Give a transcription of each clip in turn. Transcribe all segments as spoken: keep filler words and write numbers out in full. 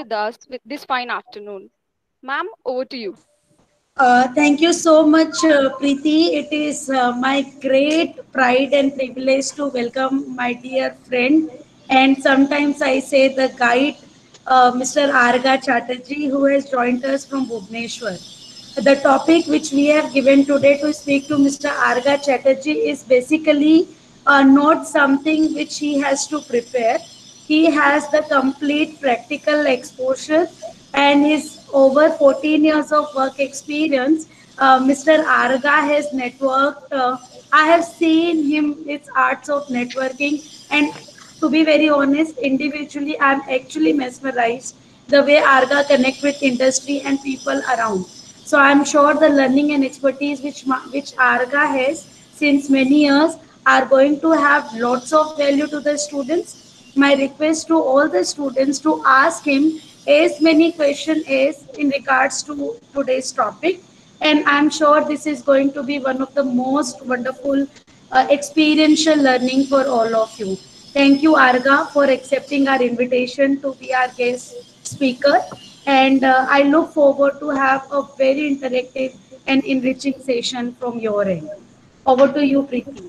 with us with this fine afternoon. Ma'am, over to you. Uh, thank you so much, uh, Preeti. It is uh, my great pride and privilege to welcome my dear friend, and sometimes I say the guide, uh, Mister Arga Chatterjee, who has joined us from Bhubaneswar. The topic which we have given today to speak to Mister Arga Chatterjee is basically uh, not something which he has to prepare. He has the complete practical exposure and his over fourteen years of work experience. Uh, Mister Arga has networked. Uh, I have seen him its arts of networking, and to be very honest, individually, I'm actually mesmerized the way Arga connect with industry and people around. So I'm sure the learning and expertise which which Arga has since many years are going to have lots of value to the students. My request to all the students to ask him as many questions as in regards to today's topic, and I'm sure this is going to be one of the most wonderful uh, experiential learning for all of you. Thank you, Arga, for accepting our invitation to be our guest speaker. And uh, I look forward to have a very interactive and enriching session from your end. Over to you, Preeti.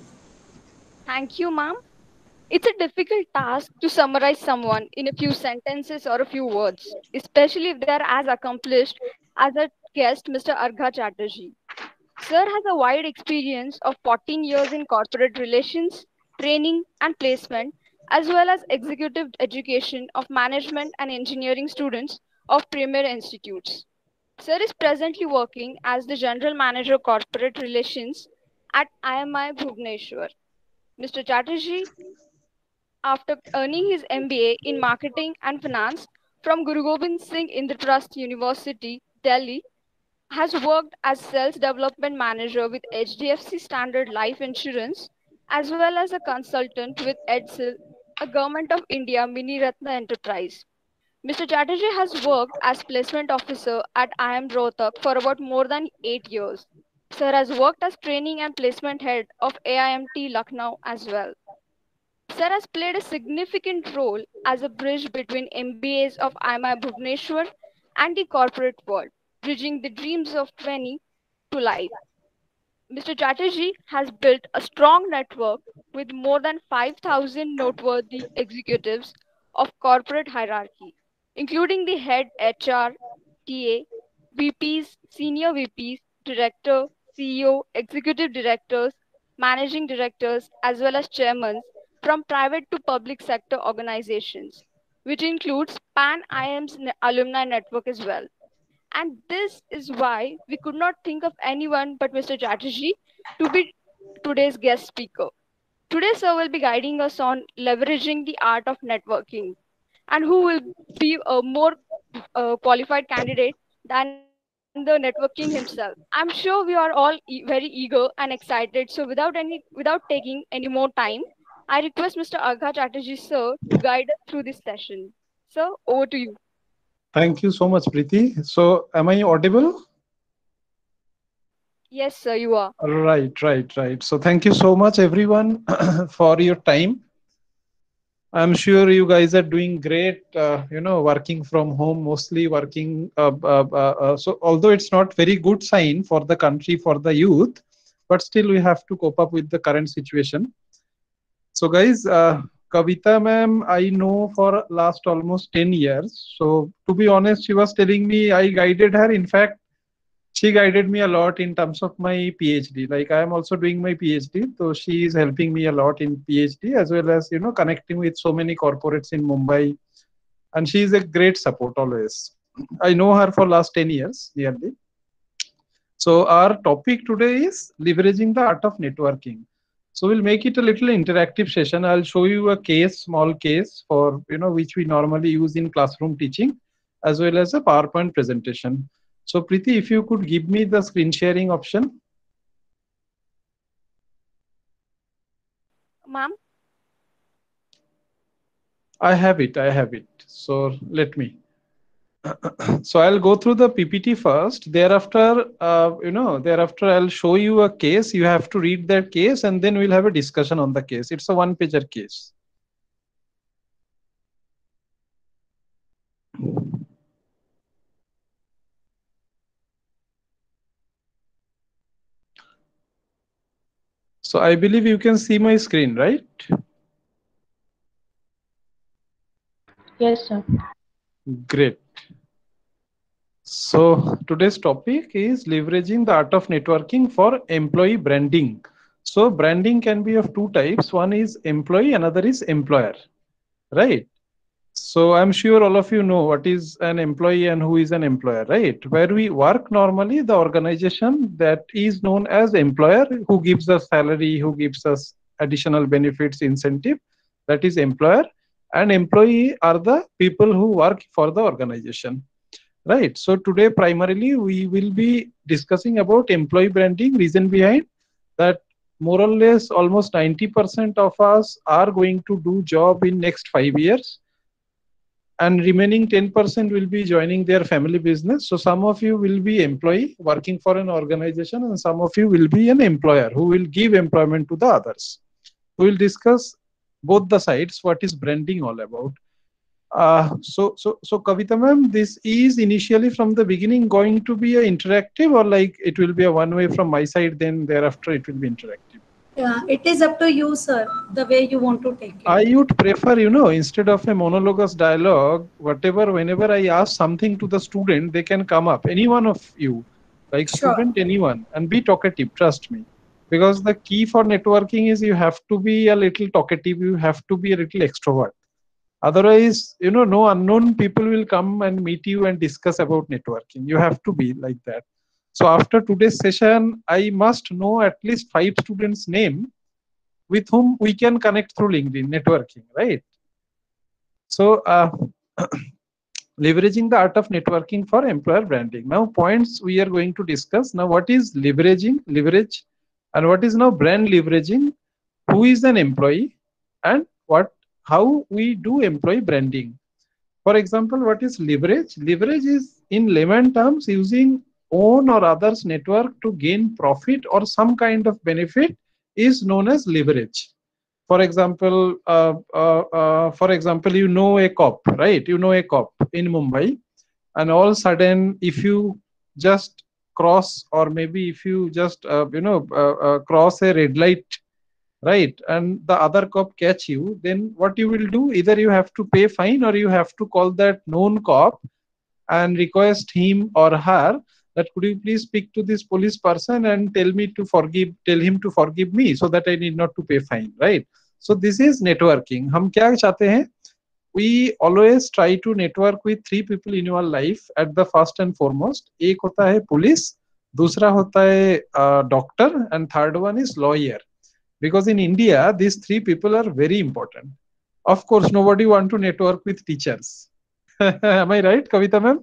Thank you, ma'am. It's a difficult task to summarize someone in a few sentences or a few words, especially if they are as accomplished as our guest, Mister Argha Chatterjee. Sir has a wide experience of fourteen years in corporate relations, training, and placement, as well as executive education of management and engineering students of premier institutes. Sir is presently working as the General Manager Corporate Relations at I M I Bhubaneswar. Mister Chatterjee, after earning his M B A in Marketing and Finance from Guru Gobind Singh Indraprasth University, Delhi, has worked as sales development manager with H D F C Standard Life Insurance as well as a consultant with Edsel, a Government of India Mini Ratna enterprise. Mister Chatterjee has worked as placement officer at I I M Rohtak for about more than eight years. Sir has worked as training and placement head of A I M T Lucknow as well. Sir has played a significant role as a bridge between M B As of I I M Bhubaneswar and the corporate world, bridging the dreams of twenty to life. Mister Chatterjee has built a strong network with more than five thousand noteworthy executives of corporate hierarchy, including the head H R, T A, V Ps, senior V Ps, director, C E O, executive directors, managing directors, as well as chairmen from private to public sector organizations, which includes Pan I I M's alumni network as well. And this is why we could not think of anyone but Mister Chatterjee to be today's guest speaker. Today, sir will be guiding us on leveraging the art of networking, and who will be a more uh, qualified candidate than the networking himself. I'm sure we are all e- very eager and excited. So, without any, without taking any more time, I request Mister Agha Chatterjee, sir, to guide us through this session. Sir, over to you. Thank you so much, Preeti. So, am I audible? Yes, sir, you are. Right, right, right. So, thank you so much, everyone, for your time. I'm sure you guys are doing great. Uh, you know, working from home, mostly working. Uh, uh, uh, uh, so, although it's not very good sign for the country, for the youth, but still we have to cope up with the current situation. So, guys, uh, Kavita ma'am, I know for last almost ten years. So, to be honest, she was telling me I guided her. In fact, she guided me a lot in terms of my PhD. Like I am also doing my PhD, so she is helping me a lot in PhD as well as you know connecting with so many corporates in Mumbai, and she is a great support always. I know her for last ten years nearly. So our topic today is leveraging the art of networking. So we'll make it a little interactive session. I'll show you a case, small case for you know which we normally use in classroom teaching, as well as a PowerPoint presentation. So Preeti, if you could give me the screen sharing option. Ma'am, I have it. I have it. So let me. So I'll go through the P P T first. Thereafter, uh, you know, thereafter I'll show you a case. You have to read that case, and then we'll have a discussion on the case. It's a one-pager case. So I believe you can see my screen, right? Yes, sir. Great. So today's topic is leveraging the art of networking for employee branding. So branding can be of two types. One is employee, another is employer, right? So I'm sure all of you know what is an employee and who is an employer, right? Where we work normally, the organization that is known as employer, who gives us salary, who gives us additional benefits, incentive, that is employer. And employee are the people who work for the organization, right? So today primarily we will be discussing about employee branding. Reason behind that, more or less almost ninety percent of us are going to do job in next five years, and remaining ten percent will be joining their family business. So some of you will be employee working for an organization, and some of you will be an employer who will give employment to the others. We will discuss both the sides, what is branding all about. Uh, so, so, so Kavita ma'am, this is initially from the beginning going to be a interactive, or like it will be a one way from my side, then thereafter it will be interactive? Yeah, it is up to you, sir, the way you want to take it. I would prefer, you know, instead of a monologuous dialogue, whatever, whenever I ask something to the student, they can come up, any one of you, like Sure. student, anyone, and be talkative, trust me. Because the key for networking is you have to be a little talkative, you have to be a little extrovert. Otherwise, you know, no unknown people will come and meet you and discuss about networking. You have to be like that. So after today's session, I must know at least five students' name with whom we can connect through LinkedIn networking, right? So, uh, leveraging the art of networking for employer branding. Now, points we are going to discuss. Now, what is leveraging, leverage, and what is now brand leveraging? Who is an employee, and what, how we do employee branding? For example, what is leverage? Leverage is, in layman terms, using own or others' network to gain profit or some kind of benefit is known as leverage. For example, uh, uh, uh, for example, you know a cop, right? You know a cop in Mumbai, and all of a sudden, if you just cross, or maybe if you just uh, you know uh, uh, cross a red light, right, and the other cop catch you, then what you will do? Either you have to pay fine, or you have to call that known cop and request him or her that could you please speak to this police person and tell me to forgive, tell him to forgive me so that I need not to pay fine, right? So this is networking. हम क्या चाहते हैं? We always try to network with three people in your life at the first and foremost. एक होता है police, दूसरा होता है doctor, and third one is lawyer. Because in India, these three people are very important. Of course, nobody want to network with teachers. Am I right, Kavita ma'am?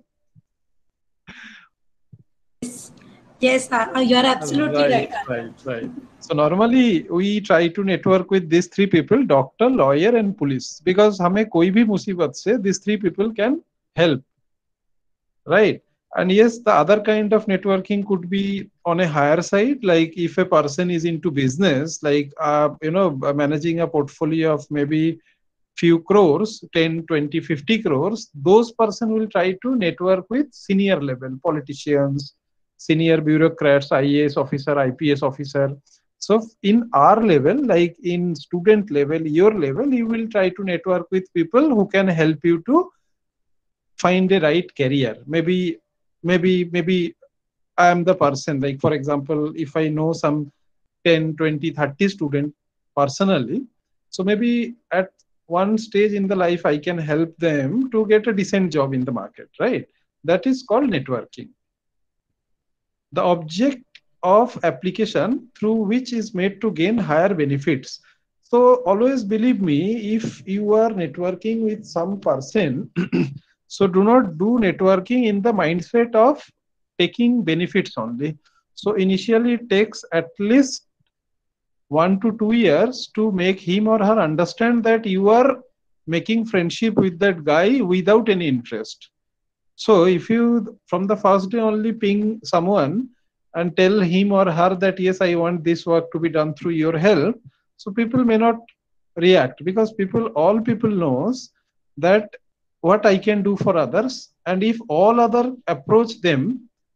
Yes, uh, you are absolutely Right, right. right, right. So normally we try to network with these three people: doctor, lawyer, and police, because हमें कोई भी मुसीबत से these three people can help, right? And yes, the other kind of networking could be on a higher side, like if a person is into business, like uh, you know, managing a portfolio of maybe few crores, ten, twenty, fifty crores, those person will try to network with senior level politicians, senior bureaucrats, I A S officer, I P S officer. So in our level, like in student level, your level, you will try to network with people who can help you to find a right career. Maybe, maybe, maybe I am the person, like for example, if I know some ten, twenty, thirty student personally, so maybe at one stage in the life, I can help them to get a decent job in the market, right? That is called networking. The object of application through which is made to gain higher benefits. So always believe me, if you are networking with some person, so do not do networking in the mindset of taking benefits only. So initially it takes at least one to two years to make him or her understand that you are making friendship with that guy without any interest. So if you from the first day only ping someone and tell him or her that yes, I want this work to be done through your help, so people may not react, because people, all people knows that what I can do for others, and if all other approach them,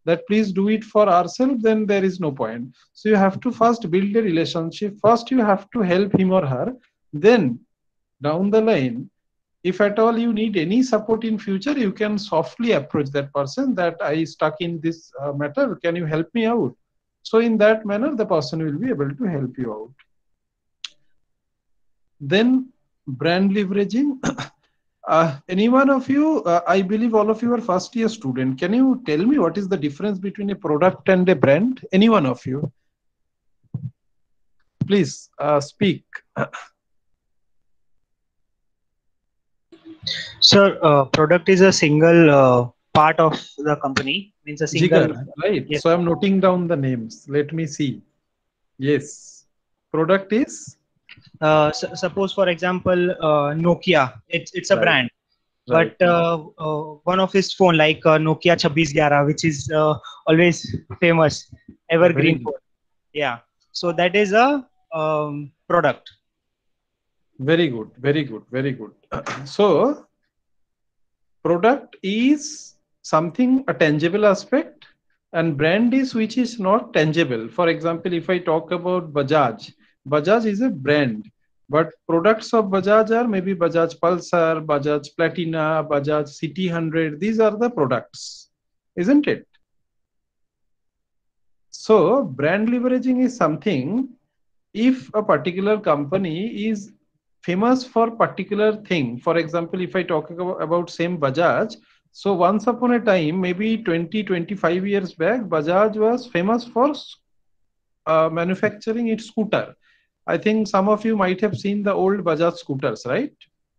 that please do it for ourselves, then there is no point. So you have to first build a relationship. First you have to help him or her. Then down the line, if at all you need any support in future, you can softly approach that person that I stuck in this uh, matter, can you help me out? So in that manner, the person will be able to help you out. Then brand leveraging. Uh, any one of you, uh, I believe all of you are first year student. Can you tell me what is the difference between a product and a brand? Any one of you? Please uh, speak. Sir, uh, product is a single uh, part of the company. Means a single. Jigar, right? Yes. So I'm noting down the names. Let me see. Yes. Product is? Uh, s- suppose, for example, uh, Nokia. It's it's a Right. brand. Right. But uh, uh, one of his phone, like uh, Nokia twenty-six eleven, which is uh, always famous, evergreen Very, phone. Yeah. So that is a um, product. very good. Very good. Very good. So product is something, a tangible aspect, and brand is which is not tangible. For example, if I talk about Bajaj, Bajaj is a brand, but products of Bajaj are maybe Bajaj Pulsar, Bajaj Platina, Bajaj City one hundred. These are the products, isn't it? So brand leveraging is something, if a particular company is famous for particular thing. For example, if I talk about, about same Bajaj, so once upon a time, maybe twenty, twenty-five years back, Bajaj was famous for uh, manufacturing its scooter. I think some of you might have seen the old Bajaj scooters, right?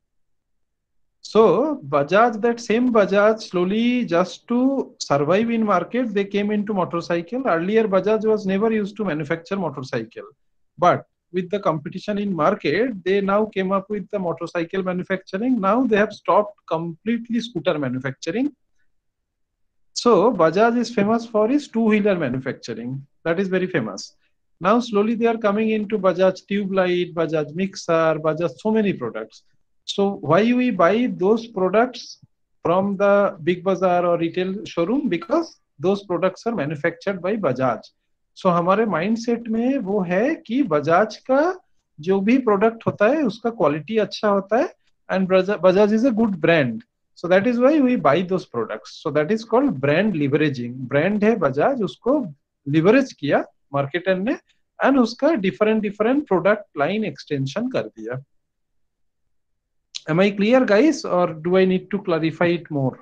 So Bajaj, that same Bajaj, slowly just to survive in market, they came into motorcycle. Earlier, Bajaj was never used to manufacture motorcycle, but with the competition in market, they now came up with the motorcycle manufacturing. Now they have stopped completely scooter manufacturing. So Bajaj is famous for its two-wheeler manufacturing. That is very famous. Now slowly they are coming into Bajaj tube light, Bajaj mixer, Bajaj, so many products. So why we buy those products from the big bazaar or retail showroom? Because those products are manufactured by Bajaj. So हमारे mindset में वो है कि बजाज का जो भी product होता है उसका क्वालिटी अच्छा होता है, and Bajaj is a good brand. So that is why we buy those products. So that is called brand leveraging. Brand है बजाज, उसको leverage किया marketer ने, and उसका different different product line extension कर दिया. Am I clear, guys, or do I need to clarify it more?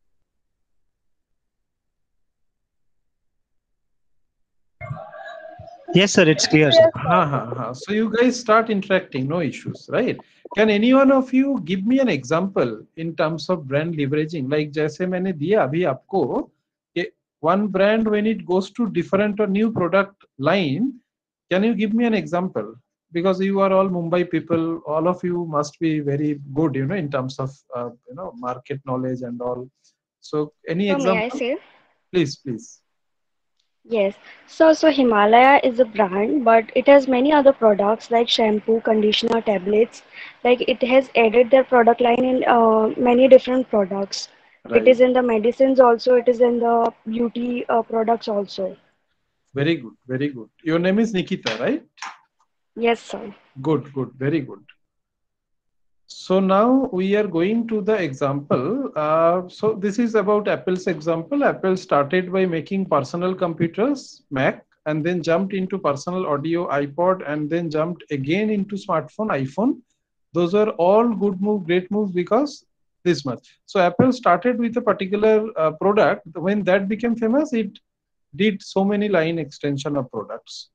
Yes, sir. It's clear, sir. Ha, ha, ha. So you guys start interacting, no issues, right? Can any one of you give me an example in terms of brand leveraging? Like जैसे मैंने दिया अभी आपको कि one brand when it goes to different or new product line, can you give me an example? Because you are all Mumbai people, all of you must be very good, you know, in terms of uh, you know market knowledge and all. So any So may I example? say? Please, please. Yes. So so Himalaya is a brand, but it has many other products like shampoo, conditioner, tablets. Like it has added their product line in uh, many different products. It Right. is in the medicines also. It is in the beauty uh, products also. Very good. Very good. Your name is Nikita, right? Yes, sir. Good, good, very good. So now we are going to the example. Uh, so this is about Apple's example. Apple started by making personal computers, Mac, and then jumped into personal audio, iPod, and then jumped again into smartphone, iPhone. Those are all good moves, great moves, because this much. So Apple started with a particular uh, product. When that became famous, it did so many line extension of products.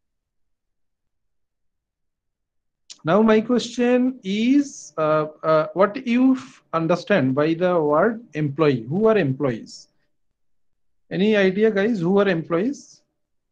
Now my question is, uh, uh, what you understand by the word employee? Who are employees? Any idea, guys? Who are employees?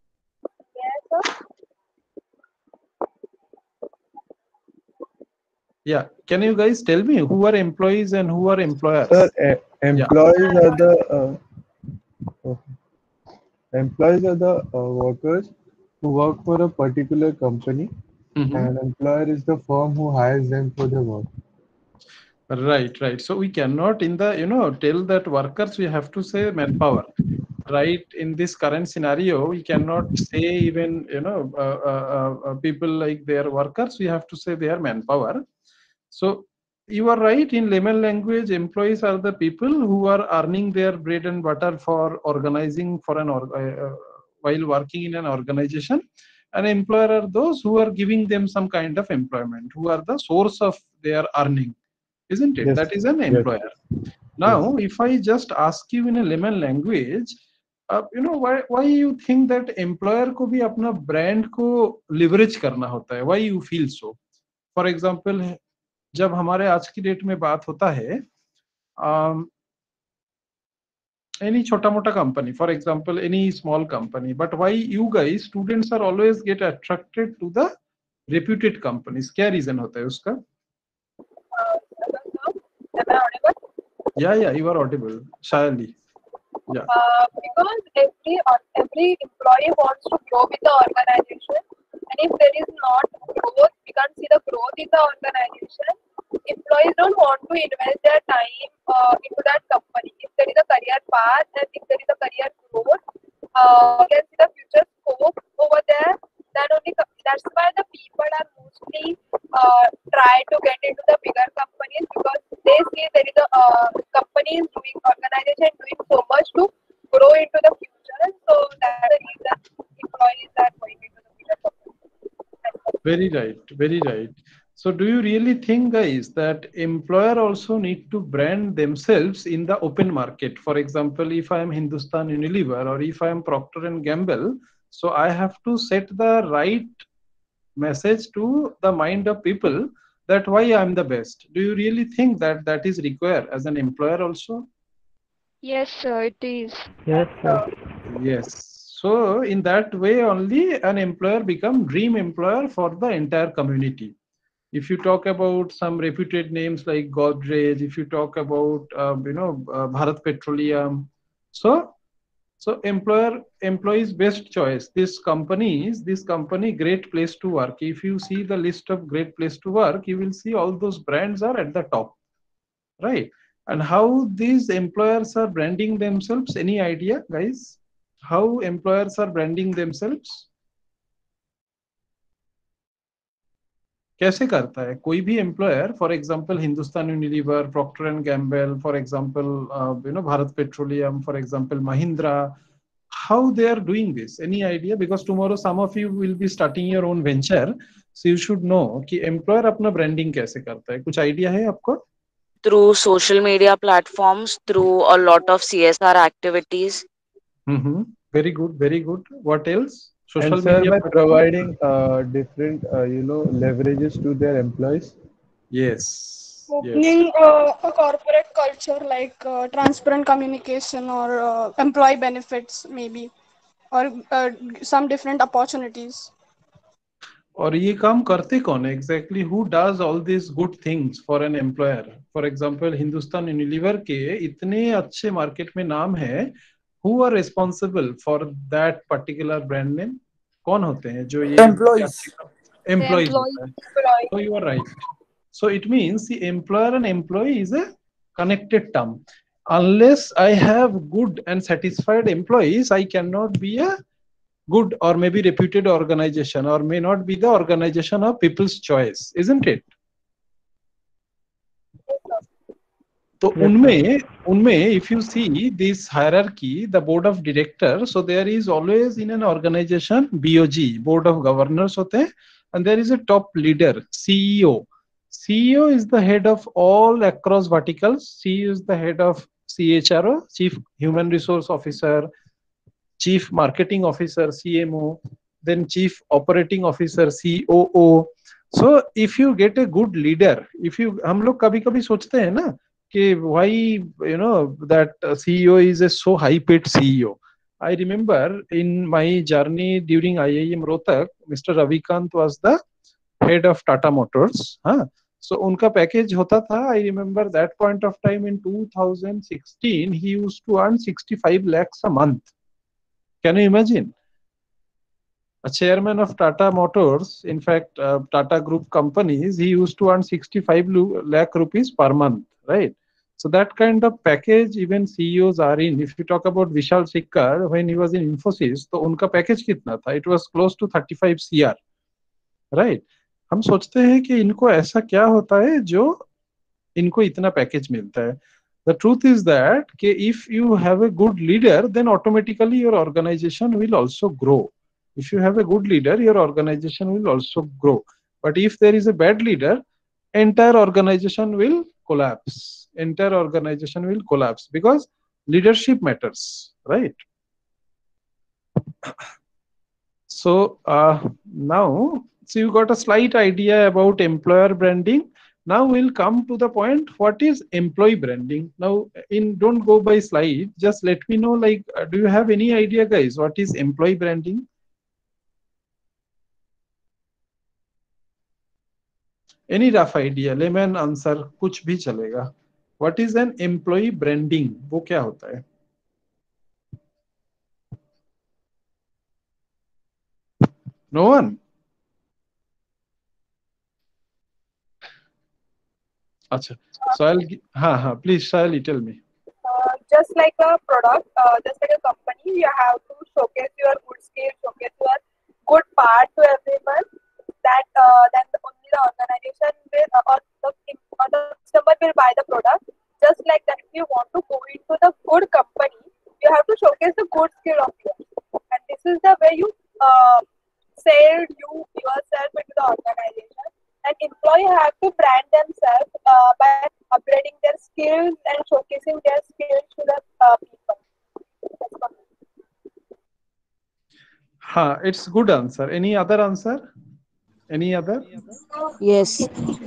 Yeah, can you guys tell me who are employees and who are employers? Sir, e- employees are the uh, okay. Employees are the uh, workers who work for a particular company, Mhm. and employer is the firm who hires them for their work. Right, right. So we cannot in the, you know, tell that workers, we have to say manpower. right? In this current scenario, we cannot say even, you know, uh, uh, uh, people like their workers, we have to say their manpower. So you are right. In layman language, employees are the people who are earning their bread and butter for organizing for an or, uh, while working in an organization. An employer are those who are giving them some kind of employment, who are the source of their earning, isn't it? Yes. That is an Yes. employer. Now, if I just ask you in a layman language, uh, you know, why why you think that employer को भी अपना brand को leverage करना होता है? Why you feel so? For example, जब हमारे आज की डेट में बात होता है, any छोटा मोटा company, for example, any small company, but why you guys students are always get attracted to the reputed companies? क्या reason होता है उसका? Am I audible? Yeah, yeah, you are audible. Shyly. Yeah. Uh, because every every employee wants to grow with the organization, and if there is not growth, we can't see the growth in the organization. Employees don't want to invest their time uh, into that company. If there is a career path and if there is a career growth, uh, we can see the future scope over there. Then only that's why the people are mostly uh, try to get into the bigger companies, because they see there is a uh, company is doing organization doing so much to grow into the future. So that's the reason employees are going into the bigger companies. Very right, very right. So do you really think, guys, that employer also need to brand themselves in the open market? For example, if I am Hindustan Unilever or if I am Procter and Gamble, so I have to set the right message to the mind of people that why I am the best. Do you really think that that is required as an employer also? Yes, sir, it is. Yes, sir. Yes. So in that way only an employer become dream employer for the entire community. If you talk about some reputed names like Godrej, if you talk about uh, you know uh, Bharat Petroleum, so so employer employees best choice. This company is this company great place to work. If you see the list of great place to work, you will see all those brands are at the top, right? And how these employers are branding themselves? Any idea, guys? How employers are branding themselves? कैसे करता है कोई भी employer? For example Hindustan Unilever, Procter and Gamble, for example you know Bharat Petroleum, for example Mahindra, how they are doing this? Any idea? Because tomorrow some of you will be starting your own venture, so you should know कि employer अपना branding कैसे करता है. कुछ idea है आपको? Through social media platforms, through a lot of C S R activities. Mm-hmm. Very good, very good. What else? Social And sir, media by platform? providing uh, different, uh, you know, leverages to their employees. Yes. Opening Yes. uh, a corporate culture like uh, transparent communication or uh, employee benefits maybe, or uh, some different opportunities. और ये काम करते कौन है exactly? Who does all this good things for an employer? For example Hindustan Unilever के इतने अच्छे market में नाम है, who are responsible for that particular brand name? कौन होते हैं जो ये Employees. Employees employees. होता है? So you are right. So it means the employer and employee is a connected term. Unless I have good and satisfied employees, I cannot be a good or maybe reputed organization, or may not be the organization of people's choice, isn't it? So unme unme if you see this hierarchy, the board of directors, so there is always in an organization B O G, board of governors hote hain, and there is a top leader, C E O. C E O is the head of all across verticals. C E O is the head of C H R O, Chief Human Resource Officer, Chief Marketing Officer, C M O, then Chief Operating Officer, C O O. So if you get a good leader, if you, हम लोग कभी कभी सोचते हैं ना कि why you know that C E O is a so high paid C E O. I remember in my journey during I I M Rohtak, Mister Ravikant was the head of Tata Motors. हाँ, so उनका package होता था. I remember that point of time in two thousand sixteen, he used to earn sixty-five lakhs a month. Can you imagine? A chairman of Tata Motors, in fact, uh, Tata Group companies, he used to earn sixty-five lakh rupees per month, right? So that kind of package even C E Os are in. If you talk about Vishal Sikkar, when he was in Infosys, तो उनका package कितना था? It was close to thirty-five crore, right? हम सोचते हैं कि इनको ऐसा क्या होता है जो इनको इतना पैकेज मिलता है. The truth is that if you have a good leader, then automatically your organization will also grow. If you have a good leader, your organization will also grow. But if there is a bad leader, entire organization will collapse. Entire organization will collapse because leadership matters, right? So uh, now, so you got a slight idea about employer branding. Now we'll come to the point, what is employee branding? Now, in don't go by slide, just let me know, like, uh, do you have any idea, guys, what is employee branding? Any rough idea, layman answer, कुछ भी चलेगा. What is an employee branding? वो क्या होता है? No one? Acha. So I'll, ha ha. Please, Shali, tell me. Uh, just like a product, uh, just like a company, you have to showcase your good skill, showcase your good part to everyone. That uh, then only the organization will uh, or the or the customer will buy the product. Just like that, if you want to go into the good company, you have to showcase the good skill of yours, and this is the way you uh, sell you yourself into the organization. And employee have to brand themselves uh, by upgrading their skills and showcasing their skills to the uh, people. Ha, it's good answer. Any other answer? Any other? Yes.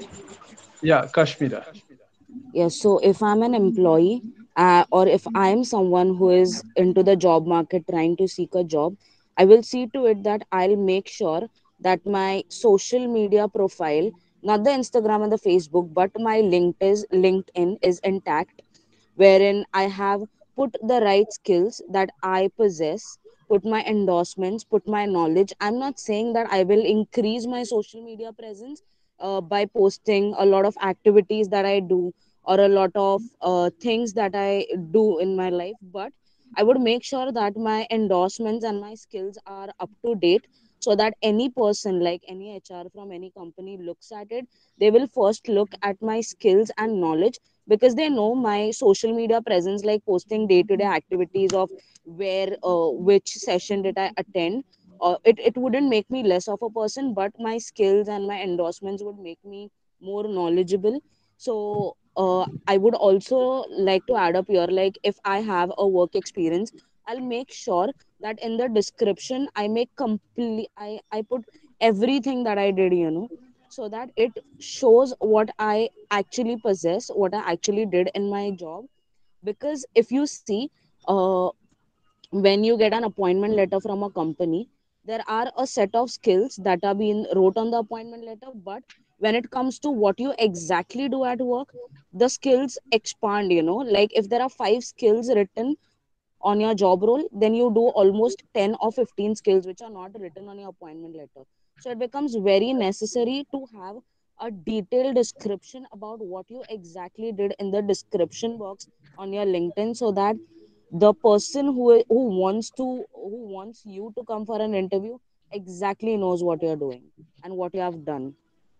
Yeah, Kashmira. Yes. So if I'm an employee uh, or if I'm someone who is into the job market trying to seek a job, I will see to it that I'll make sure that my social media profile, not the Instagram and the Facebook, but my LinkedIn, LinkedIn is intact, wherein I have put the right skills that I possess, put my endorsements, put my knowledge. I'm not saying that I will increase my social media presence uh, by posting a lot of activities that I do or a lot of uh, things that I do in my life, but I would make sure that my endorsements and my skills are up to date so that any person, like any H R from any company, looks at it. They will first look at my skills and knowledge because they know my social media presence, like posting day to day activities of where, uh, which session did I attend. Uh, it, it wouldn't make me less of a person, but my skills and my endorsements would make me more knowledgeable. So uh, I would also like to add up here, like if I have a work experience, I'll make sure that in the description I make complete, I, I put everything that I did, you know, so that it shows what I actually possess, what I actually did in my job. Because if you see, uh, when you get an appointment letter from a company, there are a set of skills that are being wrote on the appointment letter, but when it comes to what you exactly do at work, the skills expand, you know, like if there are five skills written on your job role, then you do almost ten or fifteen skills which are not written on your appointment letter. So it becomes very necessary to have a detailed description about what you exactly did in the description box on your LinkedIn, so that the person who who wants to who wants you to come for an interview exactly knows what you're doing and what you have done.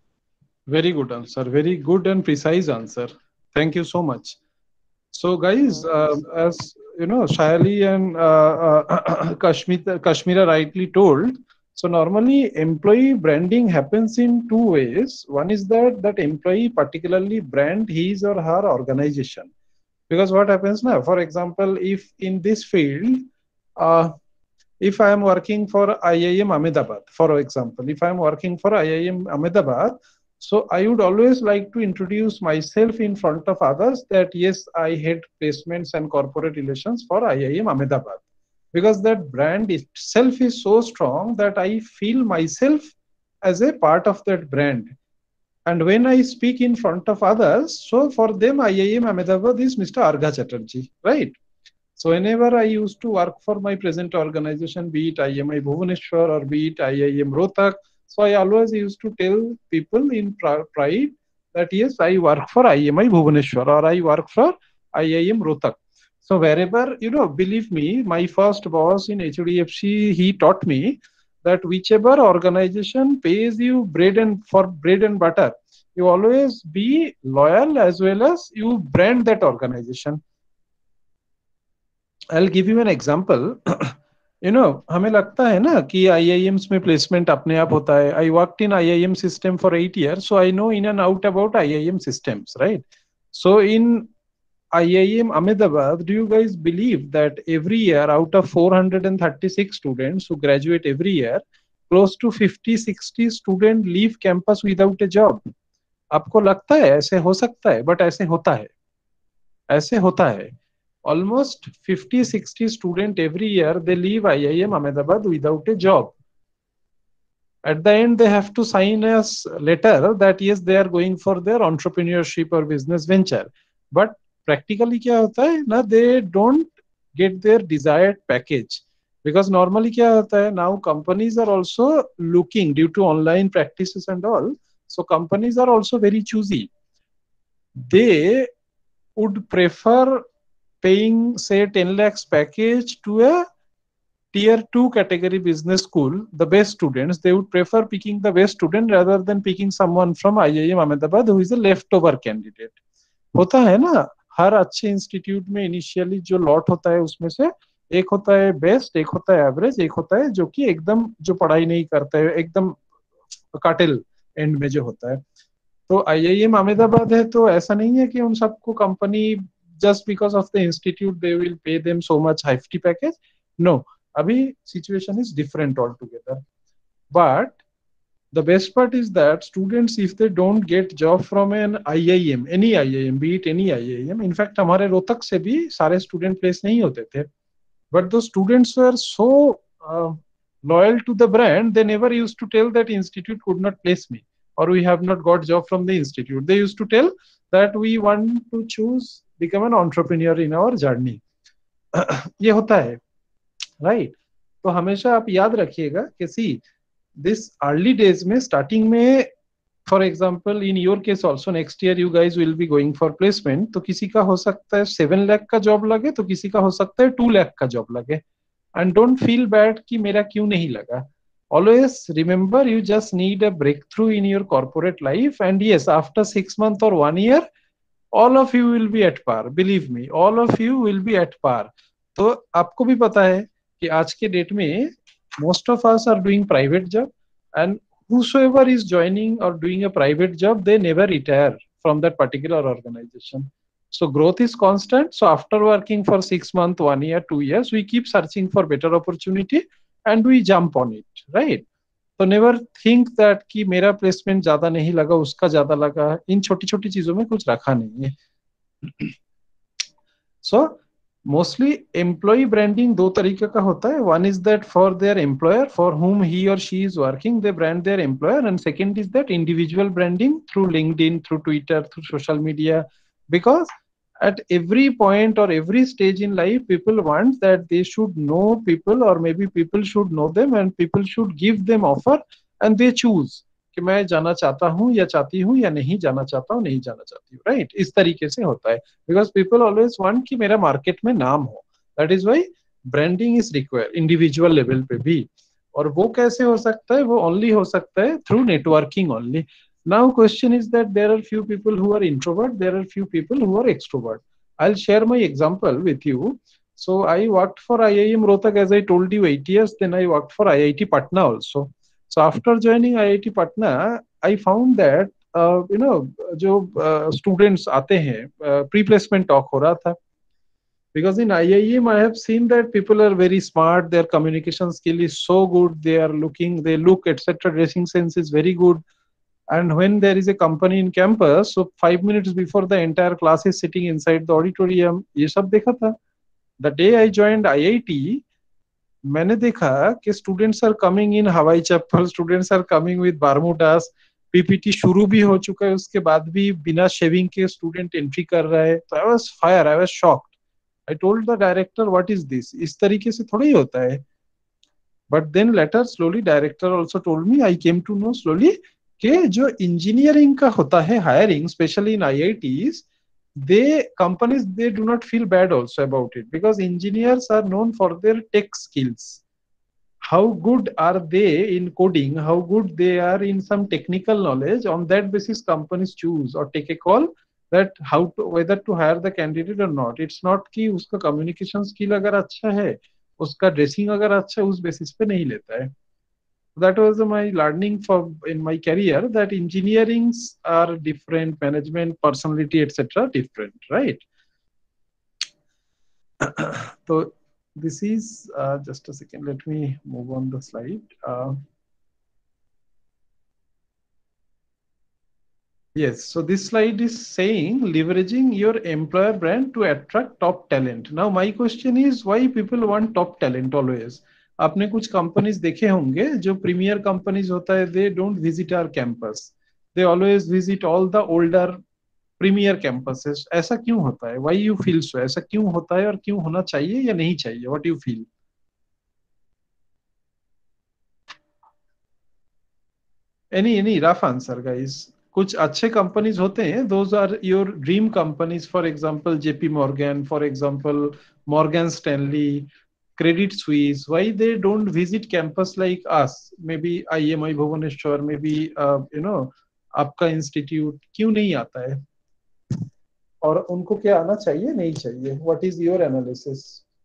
Very good answer. Very good and precise answer. Thank you so much. So, guys, uh, as you know, Shayali and uh, uh, Kashmira, Kashmira rightly told. So, normally, employee branding happens in two ways. One is that that employee particularly brand his or her organization. Because what happens now, for example, if in this field, uh, if I am working for I I M Ahmedabad, for example, if I am working for I I M Ahmedabad, so I would always like to introduce myself in front of others that yes, I head placements and corporate relations for I I M Ahmedabad. Because that brand itself is so strong that I feel myself as a part of that brand. And when I speak in front of others, so for them, I I M Ahmedabad is Mister Argha Chatterjee, right? So whenever I used to work for my present organization, be it I I M Bhubaneswar or be it I I M Rohtak, so I always used to tell people in pride that yes, I work for I I M Bhubaneswar or I work for I I M Rohtak. So wherever, you know, believe me, my first boss in H D F C, he taught me that whichever organization pays you bread and for bread and butter, you always be loyal as well as you brand that organization. I'll give you an example. You know, हमें लगता है ना कि I I Ms में placement अपने आप होता है. I worked in I I M system for eight years, so I know in and out about I I M systems, right? So in I I M Ahmedabad, do you guys believe that every year out of four hundred thirty-six students who graduate every year, close to fifty sixty students leave campus without a job? आपको लगता है ऐसे हो सकता है? But ऐसे होता है. ऐसे होता है. Almost fifty sixty students every year, they leave I I M Ahmedabad without a job. At the end, they have to sign a letter that yes, they are going for their entrepreneurship or business venture. But practically क्या होता है ना, they don't get their desired package. Because normally क्या होता है, now companies are also looking due to online practices and all. So companies are also very choosy. They would prefer paying say ten lakhs package to a tier two category business school, the best students, they would prefer picking the best student rather than picking someone from I I M Ahmedabad who is a leftover candidate. होता है ना, हर अच्छे institute में initially जो lot होता है उसमें से एक होता है बेस्ट, एक होता है एवरेज, एक होता है जो कि एकदम जो पढ़ाई नहीं करता है, एकदम काटिल एंड में जो होता है. तो I I M अहमदाबाद है तो ऐसा नहीं है कि उन सबको company just because of the institute they will pay them so much hefty package. No, abhi situation is different altogether. But the best part is that students, if they don't get job from an I I M, any I I M, be it any I I M, in fact हमारे रोहतक से भी सारे student place नहीं होते थे, but those students were so uh, loyal to the brand, they never used to tell that institute could not place me or we have not got job from the institute. They used to tell that we want to choose become an entrepreneur in our journey. ये होता है, right? तो हमेशा आप याद रखिएगा कि see this early days में starting में, for example in your case also next year you guys will be going for placement, तो किसी का हो सकता है seven lakh का job लगे, तो किसी का हो सकता है two lakh का job लगे. And don't feel bad कि मेरा क्यों नहीं लगा. Always remember you just need a breakthrough in your corporate life, and yes, after six months or one year all of you will be at par. Believe me, all of you will be at par. तो आपको भी पता है कि आज के date में most of us are doing private job, and whosoever is joining or doing a private job, they never retire from that particular organization. So growth is constant. So after working for six months, one year, two years, we keep searching for better opportunity and we jump on it, right? तो never think that कि मेरा placement ज्यादा नहीं लगा, उसका ज्यादा लगा. इन छोटी छोटी चीजों में कुछ रखा नहीं है. सो मोस्टली एम्प्लॉय ब्रांडिंग दो तरीके का होता है. One is that for their employer फॉर whom he or she is working, they brand their employer, and second is that individual branding through LinkedIn, through Twitter, through social media. Because at every point or every stage in life, people want that they should know people, or maybe people should know them, and people should give them offer, and they choose कि मैं जाना चाहता हूँ या चाहती हूँ या नहीं जाना चाहता हूँ, नहीं जाना चाहती हूँ, राइट? इस तरीके से होता है. बिकॉज पीपल ऑलवेज वांट कि मेरा मार्केट में नाम हो. That is why branding is required individual level पे भी. और वो कैसे हो सकता है? वो ओनली हो सकता है through networking only. Now question is that there are few people who are introvert, there are few people who are extrovert. I'll share my example with you. So I worked for I I M Rohtak, as I told you, eight years. Then I worked for I I T Patna also. So after joining I I T Patna, I found that uh, you know जो uh, students आते हैं, uh, pre-placement talk हो रहा था. Because in I I M I have seen that people are very smart, their communication skill is so good, they are looking, they look, et cetera. Dressing sense is very good. And when there is a company in campus, so five minutes before the entire class is sitting inside the auditorium, ये सब देखा था. The day I joined I I T, मैंने देखा कि students are coming in हवाई चप्पल, students are coming with Bermudas, P P T शुरू भी हो चुका है, उसके बाद भी बिना शेविंग के student entry कर रहा है. तो I was fire, I was shocked. I told the director, what is this? इस तरीके से थोड़ा ही होता है. But then later, slowly, director also told me, I came to know slowly कि जो इंजीनियरिंग का होता है hiring, specially in I I Ts, they companies they do not feel bad also about it, because engineers are known for their tech skills. How good are they in coding, how good they are in some technical knowledge, on that basis companies choose or take a call that how to, whether to hire the candidate or not. It's not कि उसका communication skill अगर अच्छा है, उसका dressing अगर अच्छा है, उस basis पे नहीं लेता है. That was my learning for in my career, that engineerings are different, management, personality, etc different, right? So this is uh, just a second, let me move on the slide. uh, yes, so this slide is saying leveraging your employer brand to attract top talent. Now my question is, why people want top talent always? आपने कुछ companies देखे होंगे जो premiere companies होता है, they don't visit our campus, they always visit all the older premier campuses. ऐसा क्यों होता है? Why you feel so? ऐसा क्यों होता है और क्यों होना चाहिए या नहीं चाहिए? What you feel? Any any rough answer guys. कुछ अच्छे कंपनीज होते हैं, those are your dream companies, for example JP Morgan, for example Morgan Stanley, Credit Suisse. Why they don't visit campus like us, may be IMI Bhubaneswar, may be you know आपका institute, क्यों नहीं आता है? और उनको क्या आना चाहिए, नहीं चाहिए? What is your analysis?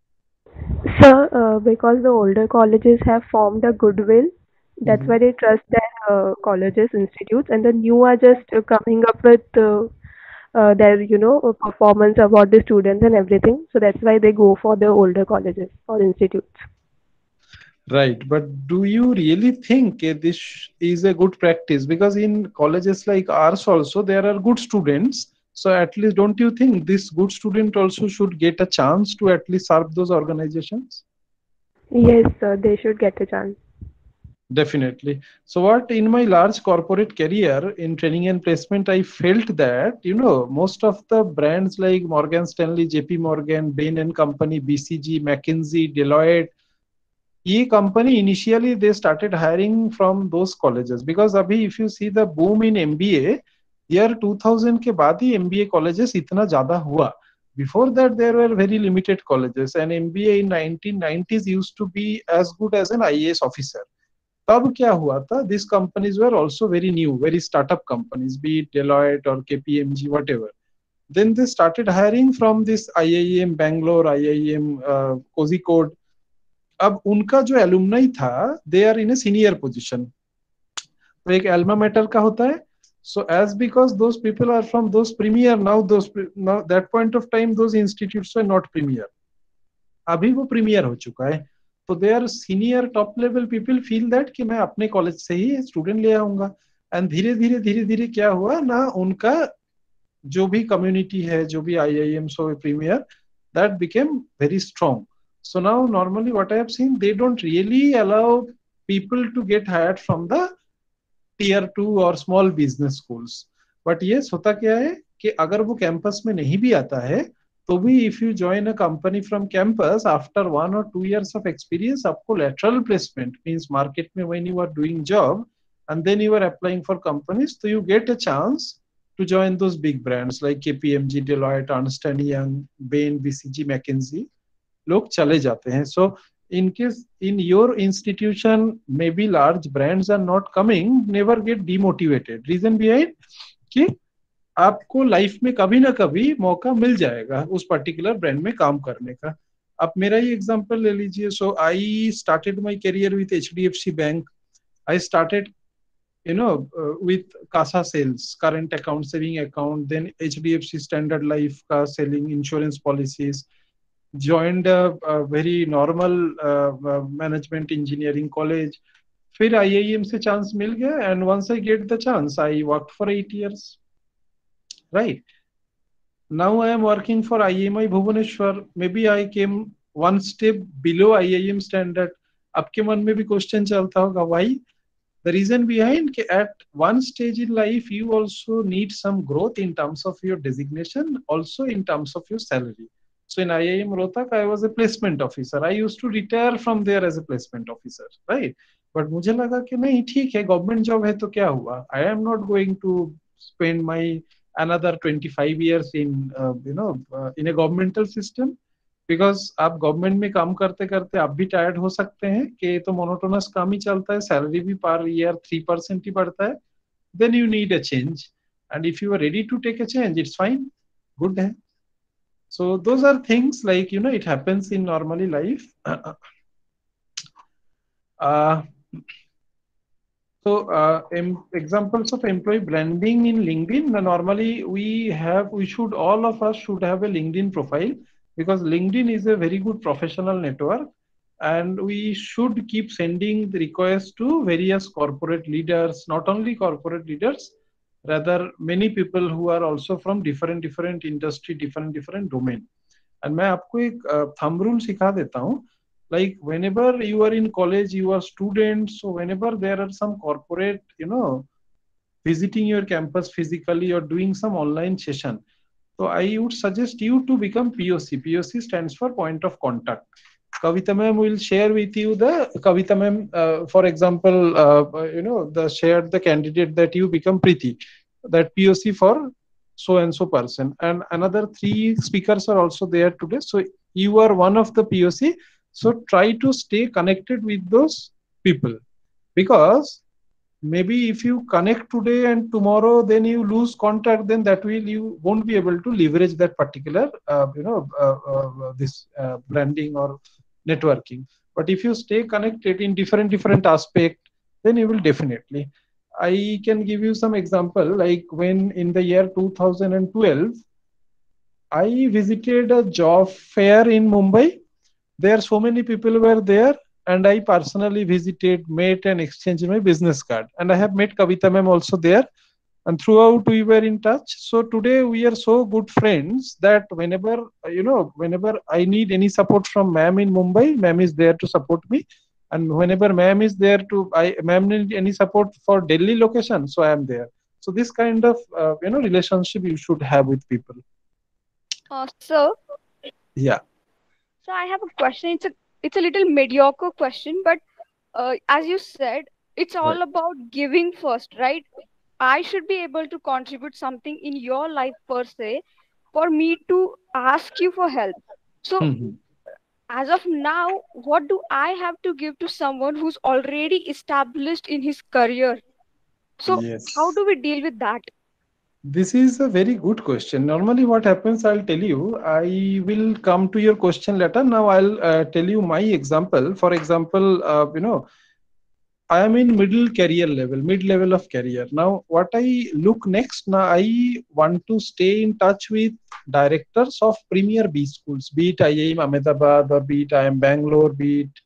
Sir, uh, because the older colleges have formed a goodwill, that's Mhm. why they trust their uh, colleges, institutes, and the new are just uh, coming up with uh, uh, their, you know, uh, performance about the students and everything. So that's why they go for the older colleges or institutes. Right, but do you really think uh, this is a good practice? Because in colleges like ours also, there are good students. So at least don't you think this good student also should get a chance to at least serve those organizations? Yes, sir, they should get a chance. Definitely. So what in my large corporate career in training and placement, I felt that, you know, most of the brands like Morgan Stanley, J P Morgan, Bain and Company, B C G, McKinsey, Deloitte, ये company initially they started hiring from those colleges, because अभी if you see the boom in M B A, year two thousand के बाद ही M B A colleges इतना ज़्यादा हुआ. Before that there were very limited colleges, and M B A in nineteen nineties used to be as good as an I A S officer. तब क्या हुआ था? These companies were also very new, very startup companies, be it Deloitte or K P M G, whatever. Then they started hiring from this I I M Bangalore, I I M uh, Kozhikode. अब उनका जो alumni था, they are in a senior position. तो एक alma mater का होता है. So as because those people are from those premier, now those now that point of time those institutes were not premier. अभी वो प्रीमियर हो चुका है. तो they are senior top level people feel that कि मैं अपने कॉलेज से ही स्टूडेंट ले आऊंगा. एंड धीरे धीरे धीरे धीरे क्या हुआ ना, उनका जो भी कम्युनिटी है, जो भी I I M so premier, that became very strong. So now normally what I have seen, they don't really allow people to get hired from the tier two or small business schools. But yes, होता क्या है कि अगर वो campus में नहीं भी आता है, तो भी if you join a company from campus after one or two years of experience, आपको lateral placement means market में when you are doing job and then you are applying for companies, so you get a chance to join those big brands like K P M G, Deloitte, Ernst and Young, Bain, B C G, McKinsey. लोग चले जाते हैं. सो in case in your institution maybe large brands are not coming, never get demotivated. Reason behind कि आपको life में कभी ना कभी मौका मिल जाएगा उस पर्टिकुलर ब्रांड में काम करने का. आप मेरा ही एग्जांपल ले लीजिए. So I started my career with H D F C bank. I started you know uh, with CASA sales, current account, saving account, then H D F C Standard Life का selling insurance policies. Joined a, a very normal uh, uh, management engineering college. फिर I I M से chance मिल गया, and once I get the chance, I worked for eight years. Right. Now I am working for I I M I Bhubaneswar. Maybe I came one step below I I M standard. आपके मन में भी question चलता होगा, why? The reason behind कि at one stage in life you also need some growth in terms of your designation, also in terms of your salary. So in I I M Rohtak, I was a placement officer. I used to retire from there as a placement officer, right? But मुझे लगा कि नहीं ठीक है, government job है तो क्या हुआ? I am not going to spend my another twenty-five years in uh, you know uh, in a governmental system, because आप गवर्नमेंट में काम करते करते आप भी टायर्ड हो सकते हैं कि तो मोनोटोनस काम ही चलता है, सैलरी भी पर ईयर थ्री परसेंट ही बढ़ता है. Then you need a change, and if you are ready to take a change, it's fine, good है. So those are things like, you know, it happens in normally life. uh, so uh, em- examples of employee branding in LinkedIn. Now, normally we have, we should, all of us should have a LinkedIn profile, because LinkedIn is a very good professional network, and we should keep sending the requests to various corporate leaders, not only corporate leaders, rather many people who are also from different different industry, different different domain. And मैं आपको एक thumb rule सिखा देता हूँ. Like whenever you are in college, you are students, so whenever there are some corporate, you know, visiting your campus physically or doing some online session, so I would suggest you to become P O C. P O C stands for point of contact. Kavita ma'am will share with you the Kavita ma'am, uh, for example, uh, you know, the shared the candidate that you become Preeti, that P O C for so and so person, and another three speakers are also there today. So you are one of the P O C. So try to stay connected with those people, because maybe if you connect today and tomorrow then you lose contact, then that will you won't be able to leverage that particular uh, you know uh, uh, this uh, branding or networking. But if you stay connected in different different aspect, then you will definitely. I can give you some example, like when in the year two thousand twelve I visited a job fair in Mumbai. There so many people were there, and I personally visited, met and exchanged my business card. And I have met Kavita ma'am also there, and throughout we were in touch. So today we are so good friends that whenever, you know, whenever I need any support from ma'am in Mumbai, ma'am is there to support me. And whenever ma'am is there to, I ma'am need any support for Delhi location, so I am there. So this kind of uh, you know relationship you should have with people. Uh, so, Yeah. so I have a question. It's a it's a little mediocre question, but uh, as you said, it's all Right. about giving first, right? I should be able to contribute something in your life per se for me to ask you for help. So, Mhm. as of now, what do I have to give to someone who's already established in his career? So, how Yes. do we deal with that? This is a very good question. Normally, what happens, I'll tell you. I will come to your question later. Now, I'll uh, tell you my example. For example, uh, you know, I am in middle career level, mid level of career. Now, what I look next, now I want to stay in touch with directors of premier B schools, be it I I M Ahmedabad or be it I I M Bangalore, be it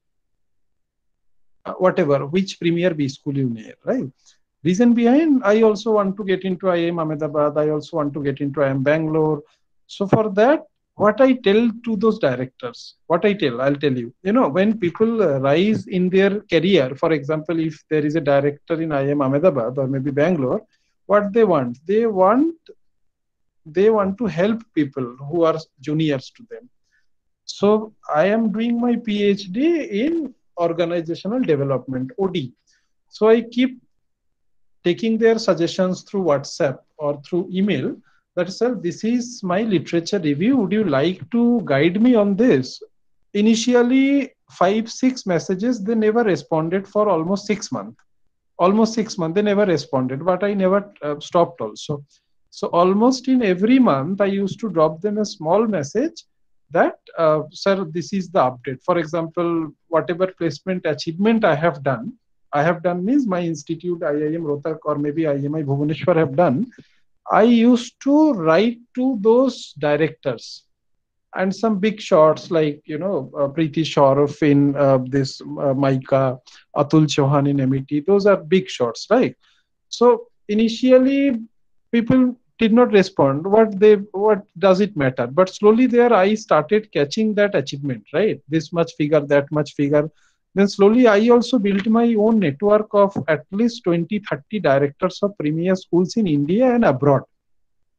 uh, whatever, which premier B school you may, right? Reason behind, I also want to get into I I M Ahmedabad. I also want to get into I I M Bangalore. So for that, what I tell to those directors, what I tell, I'll tell you. You know, when people uh, rise in their career, for example, if there is a director in I I M Ahmedabad or maybe Bangalore, what they want, they want, they want to help people who are juniors to them. So I am doing my PhD in organizational development, O D. So I keep taking their suggestions through WhatsApp or through email, that, sir, this is my literature review. Would you like to guide me on this? Initially, five, six messages, they never responded for almost six months. Almost six months, they never responded, but I never uh, stopped also. So almost in every month, I used to drop them a small message that, uh, sir, this is the update. For example, whatever placement achievement I have done, I have done means my institute, I I M Rohtak or maybe I I M I Bhubaneswar have done, I used to write to those directors. And some big shots like, you know, uh, Preeti Shoroff in uh, this uh, Maika, Atul Chauhan in M E T, those are big shots, right? So initially, people did not respond. What they, what does it matter? But slowly there, I started catching that achievement, right? This much figure, that much figure. Then slowly, I also built my own network of at least twenty, thirty directors of premier schools in India and abroad.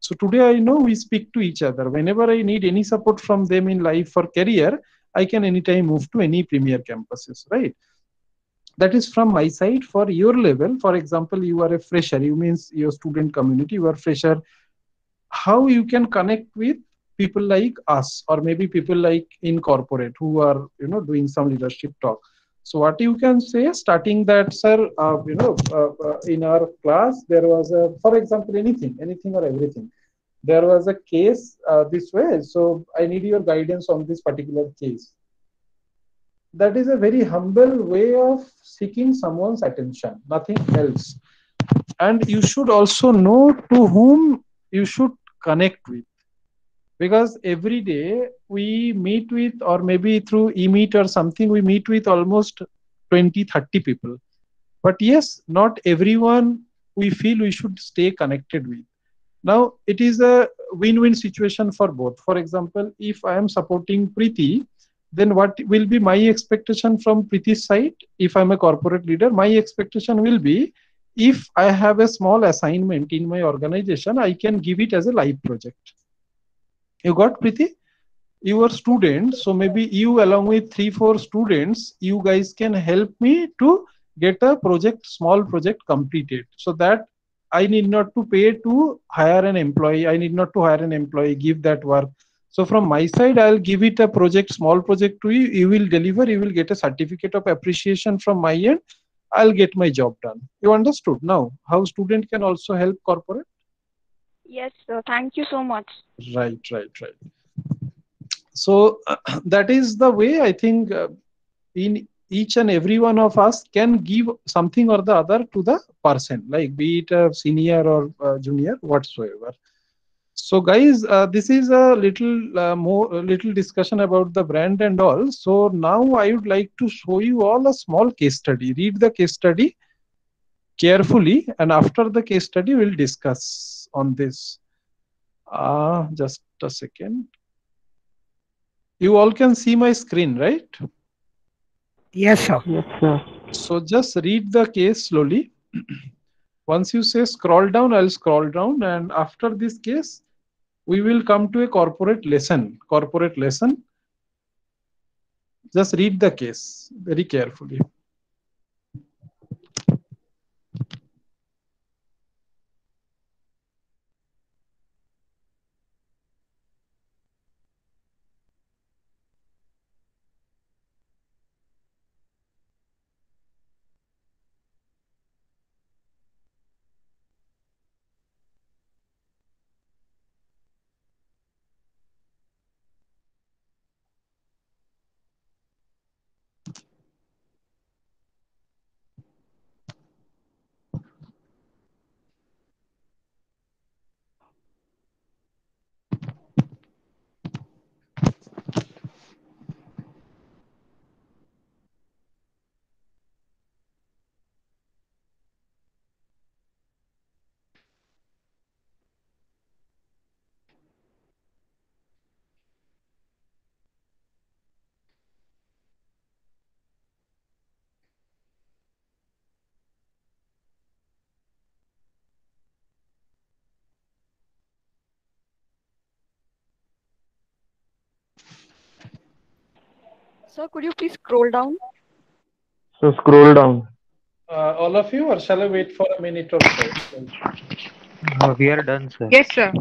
So today I know we speak to each other. Whenever I need any support from them in life or career, I can anytime move to any premier campuses, right? That is from my side. For your level, for example, you are a fresher, you means your student community, you are fresher, how you can connect with people like us, or maybe people like in corporate who are, you know, doing some leadership talk. So what you can say starting that, sir, uh, you know, uh, uh, in our class there was a, for example, anything anything or everything, there was a case uh, this way, so I need your guidance on this particular case. That is a very humble way of seeking someone's attention, nothing else. And you should also know to whom you should connect with, because every day we meet with, or maybe through e-meet or something, we meet with almost twenty thirty people. But yes, not everyone we feel we should stay connected with. Now it is a win-win situation for both. For example, if I am supporting Preeti, then what will be my expectation from Preeti's side? If I'm a corporate leader, my expectation will be, if I have a small assignment in my organization, I can give it as a live project. You got, Preeti? You are student, so maybe you along with three four students, you guys can help me to get a project, small project completed, so that I need not to pay to hire an employee, I need not to hire an employee, give that work. So from my side, I'll give it a project, small project to you, you will deliver, you will get a certificate of appreciation from my end, I'll get my job done. You understood now how student can also help corporate? Yes, sir. Thank you so much. Right, right, right. So that is the way I think, uh, in each and every one of us can give something or the other to the person, like be it a senior or uh, junior whatsoever. So guys, uh, this is a little uh, more a little discussion about the brand and all. So now I would like to show you all a small case study. Read the case study carefully, and after the case study we'll discuss on this. Uh, just a second. You all can see my screen, right? Yes, sir. Yes, sir. So just read the case slowly. Once you say scroll down, I'll scroll down, and after this case, we will come to a corporate lesson. Corporate lesson. Just read the case very carefully. Sir, could you please scroll down? So scroll down. Uh, all of you, or shall I wait for a minute or so? Uh, we are done, sir. Yes, sir.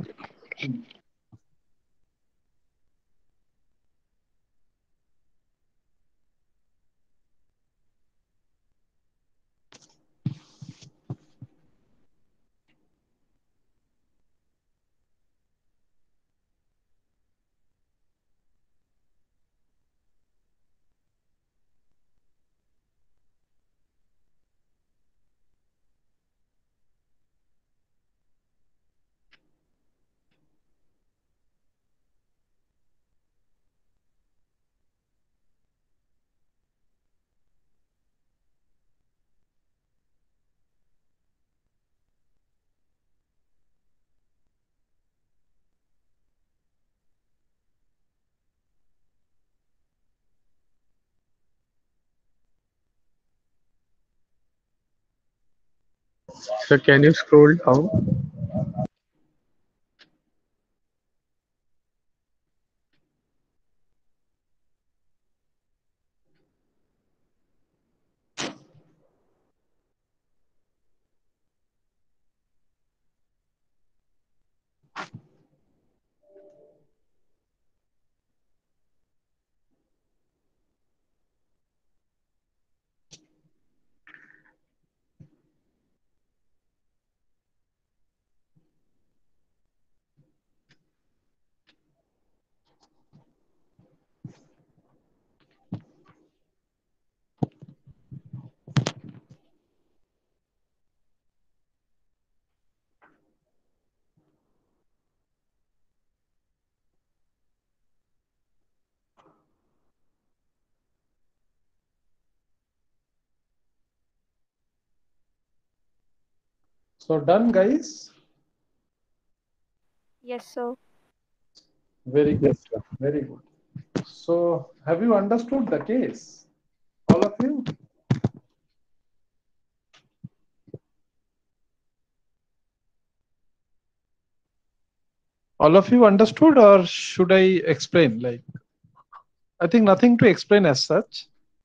So can you scroll down? So done, guys. Yes, sir. Very good. Yes, sir. Very good. So have you understood the case, all of you? All of you understood, or should I explain? Like, I think nothing to explain as such.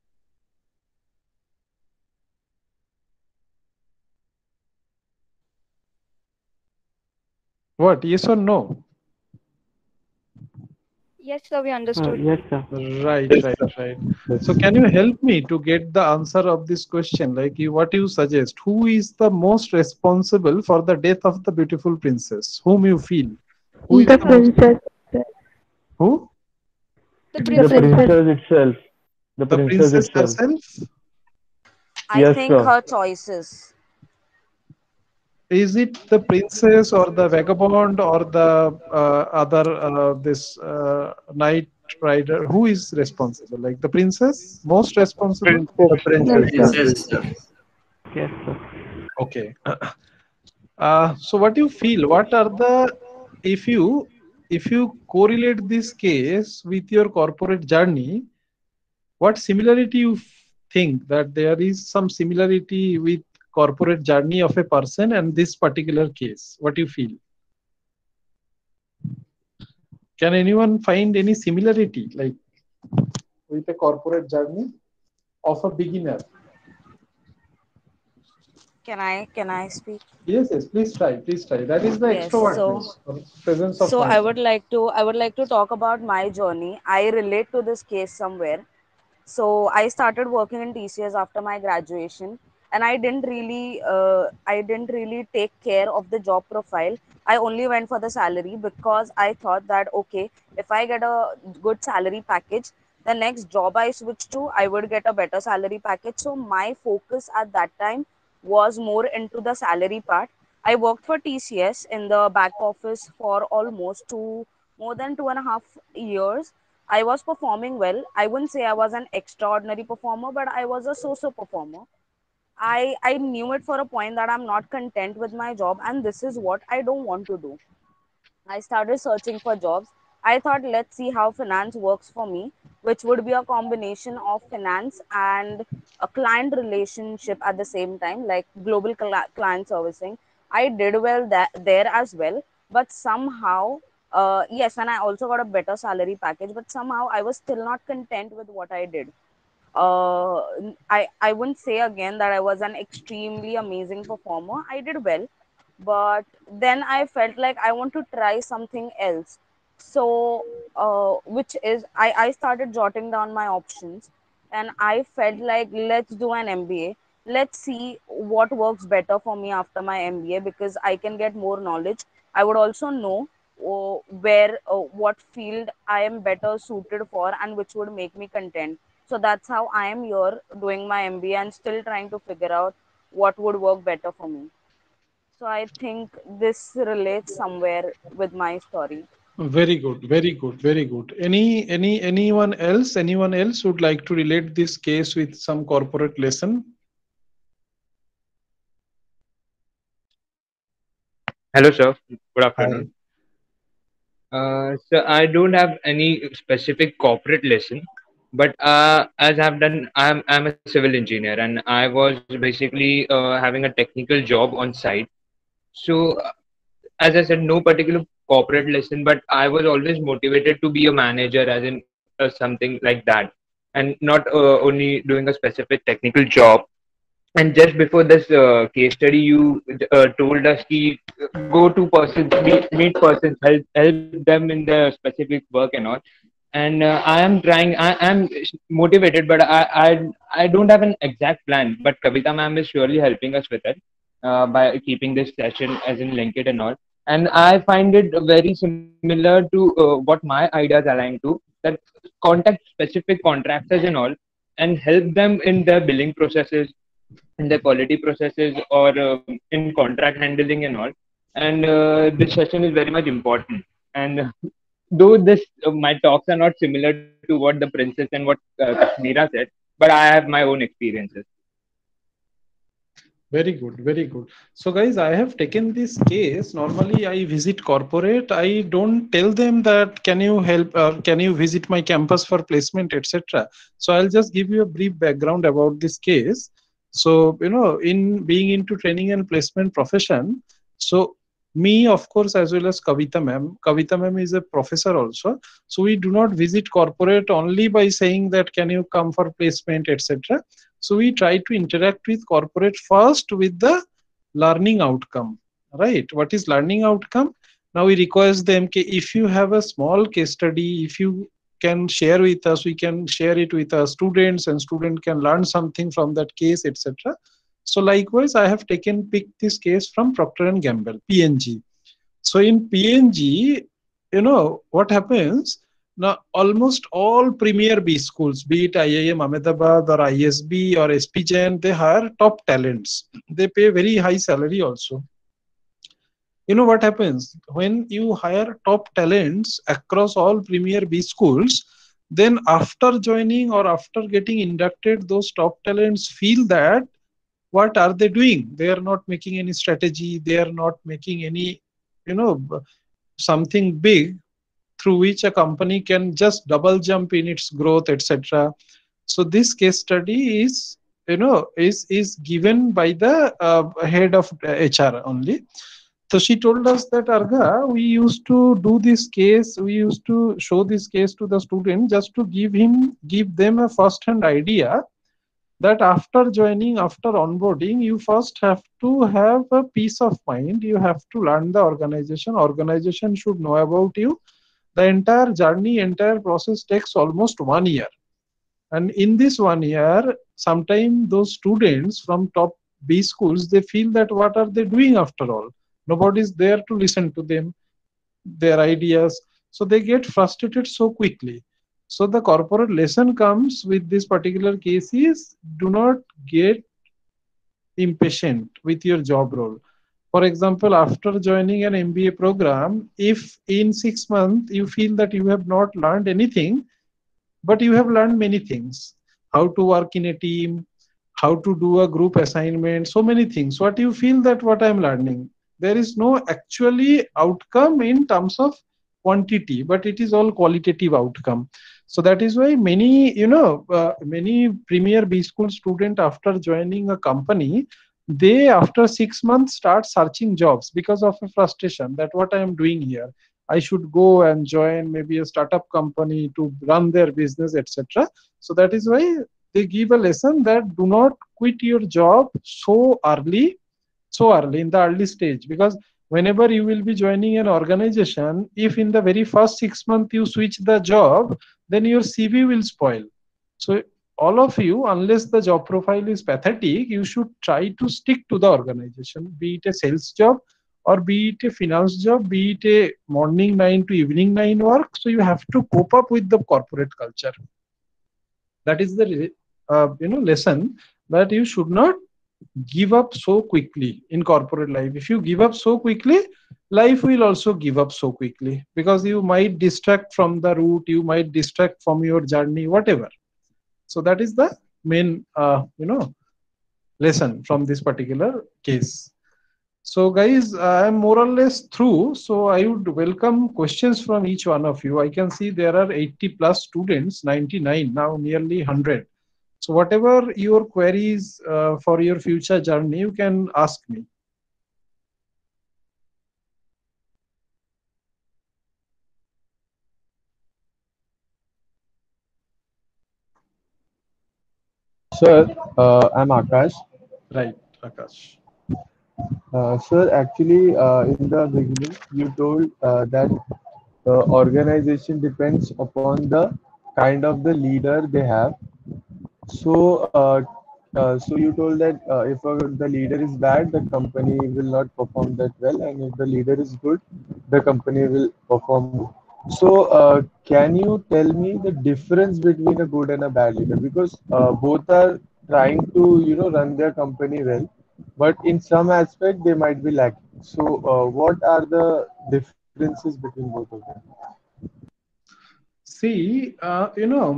What? Yes or no? Yes, sir, we Uh, understood. yes, sir. Right, Yes, right, sir. right. Yes. So can you help me to get the answer of this question? Like, you, what you suggest? Who is the most responsible for the death of the beautiful princess? Whom you feel? Who is The the most? princess. Who? The The The princess. princess. princess itself. The The princess princess itself. herself? I Yes, think sir. her choices. Is it the princess or the vagabond or the uh, other uh, this uh, knight rider? Who is responsible? Like the princess, most responsible? The Yes, princess, sir. sir. Yes, sir. Okay. Uh, so what do you feel? What are the, if you if you correlate this case with your corporate journey, what similarity you f- think that there is some similarity with corporate journey of a person and this particular case? What do you feel? Can anyone find any similarity like with a corporate journey of a beginner? Can I can I speak? Yes, yes, please try, please try. That is the Yes. So extrovertness or presence of so I mind. would like to I would like to talk about my journey. I relate to this case somewhere. So I started working in T C S after my graduation, and I didn't really, uh, I didn't really take care of the job profile. I only went for the salary because I thought that okay, if I get a good salary package, the next job I switch to, I would get a better salary package. So my focus at that time was more into the salary part. I worked for T C S in the back office for almost two, more than two and a half years. I was performing well. I wouldn't say I was an extraordinary performer, but I was a so-so performer. I I knew it for a point that I'm not content with my job, and this is what I don't want to do. I started searching for jobs. I thought, let's see how finance works for me, which would be a combination of finance and a client relationship at the same time, like global cli- client servicing. I did well that, there as well, but somehow, uh, yes, and I also got a better salary package, but somehow I was still not content with what I did. uh, I, I wouldn't say again that I was an extremely amazing performer. I did well, but then I felt like I want to try something else. So, uh, which is, I, I started jotting down my options, and I felt like let's do an M B A. Let's see what works better for me after my M B A because I can get more knowledge. I would also know uh, where, uh, what field I am better suited for and which would make me content. So that's how I am here doing my M B A and still trying to figure out what would work better for me. So I think this relates somewhere with my story. Very good, very good, very good. Any any anyone else? Anyone else would like to relate this case with some corporate lesson? Hello, sir. Good Hi. afternoon. Uh, so I don't have any specific corporate lesson, but uh, as I've done, I'm I'm a civil engineer, and I was basically uh, having a technical job on site. So, uh, as I said, no particular corporate lesson, but I was always motivated to be a manager, as in uh, something like that, and not uh, only doing a specific technical job. And just before this uh, case study, you uh, told us ki go to persons, meet, meet persons, help help them in their specific work and all. And uh, I am trying. I am motivated, but I I I don't have an exact plan. But Kavita ma'am is surely helping us with it uh, by keeping this session as in link it and all. And I find it very similar to uh, what my ideas align to. That contact specific contractors and all, and help them in their billing processes, in the quality processes, or um in contract handling and all. And uh, this session is very much important. And uh, though this uh, my talks are not similar to what the princess and what uh, Kashmira said, but I have my own experiences. Very good, very good. So, guys, I have taken this case. Normally, I visit corporate. I don't tell them that can you help or can you visit my campus for placement, et cetera. So, I'll just give you a brief background about this case. So, you know, in being into training and placement profession, so me, of course, as well as Kavita ma'am. Kavita ma'am is a professor also. So, we do not visit corporate only by saying that can you come for placement, et cetera. So we try to interact with corporate first with the learning outcome, right? What is learning outcome? Now we request them, okay, if you have a small case study, if you can share with us, we can share it with our students and student can learn something from that case, et cetera. So likewise, I have taken pick this case from Procter and Gamble, P and G. So in P and G, you know, what happens? Now, almost all premier B schools, be it I I M Ahmedabad or I S B or S P Jain, they hire top talents. They pay very high salary also. You know what happens? When you hire top talents across all premier B schools, then after joining or after getting inducted, those top talents feel that what are they doing? They are not making any strategy. They are not making any, you know, something big through which a company can just double jump in its growth, et cetera. So this case study is, you know, is is given by the uh, head of H R only. So she told us that Arga, we used to do this case, we used to show this case to the student just to give him, give them a first-hand idea that after joining, after onboarding, you first have to have a peace of mind. You have to learn the organization. Organization should know about you. The entire journey, entire process takes almost one year. And in this one year, sometimes those students from top B schools, they feel that what are they doing after all? Nobody is there to listen to them, their ideas. So they get frustrated so quickly. So the corporate lesson comes with this particular case is do not get impatient with your job role. For example, after joining an M B A program, if in six months you feel that you have not learned anything, but you have learned many things, how to work in a team, how to do a group assignment, so many things. What you feel that what I'm learning, there is no actually outcome in terms of quantity, but it is all qualitative outcome. So that is why many, you know, uh, many premier B school student after joining a company, they after six months start searching jobs because of a frustration that what I am doing here. I should go and join maybe a startup company to run their business, et cetera. So that is why they give a lesson that do not quit your job so early, so early in the early stage, because whenever you will be joining an organization, if in the very first six months you switch the job, then your C V will spoil. So all of you, unless the job profile is pathetic, you should try to stick to the organization, be it a sales job or be it a finance job, be it a morning nine to evening nine work. So you have to cope up with the corporate culture. That is the uh, you know lesson that you should not give up so quickly in corporate life. If you give up so quickly, life will also give up so quickly because you might distract from the route, you might distract from your journey, whatever. So that is the main uh, you know lesson from this particular case. So guys, I am more or less through. So I would welcome questions from each one of you. I can see there are eighty plus students, ninety-nine, now nearly one hundred. So whatever your queries uh, for your future journey, you can ask me. Sir, uh, I'm Akash. Right, Akash. Uh, sir, actually, uh, in the beginning, you told uh, that uh, organization depends upon the kind of the leader they have. So, uh, uh, so you told that uh, if uh, the leader is bad, the company will not perform that well, and if the leader is good, the company will perform. So, uh, can you tell me the difference between a good and a bad leader? Because uh, both are trying to, you know, run their company well, but in some aspect they might be lacking. So, uh, what are the differences between both of them? See, uh, you know,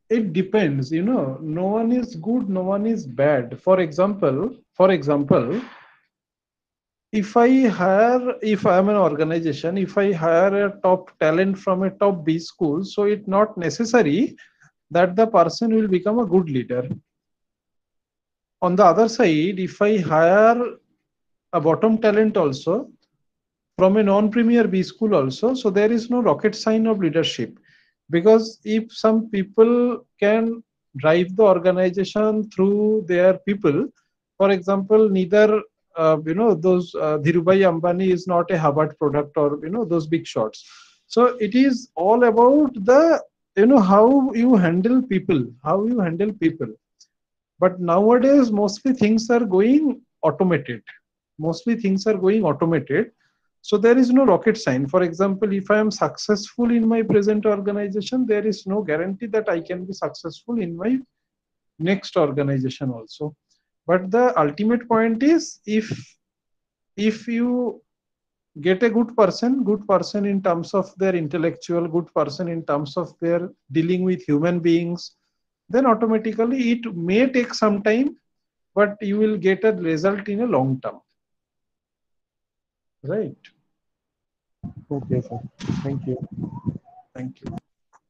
it depends, you know, no one is good, no one is bad. For example, for example, if I hire, if I'm an organization, if I hire a top talent from a top B school, so it's not necessary that the person will become a good leader. On the other side, if I hire a bottom talent also from a non-premier B school also, so there is no rocket science of leadership. Because if some people can drive the organization through their people, for example, neither uh, you know those uh, Dhirubhai Ambani is not a Harvard product, or you know those big shots. So it is all about the, you know, how you handle people, how you handle people. But nowadays, mostly things are going automated. Mostly things are going automated. So there is no rocket science. For example, if I am successful in my present organization, there is no guarantee that I can be successful in my next organization also. But the ultimate point is, if if you get a good person, good person in terms of their intellectual, good person in terms of their dealing with human beings, then automatically it may take some time, but you will get a result in a long term. Right. Okay, sir. Thank you. Thank you.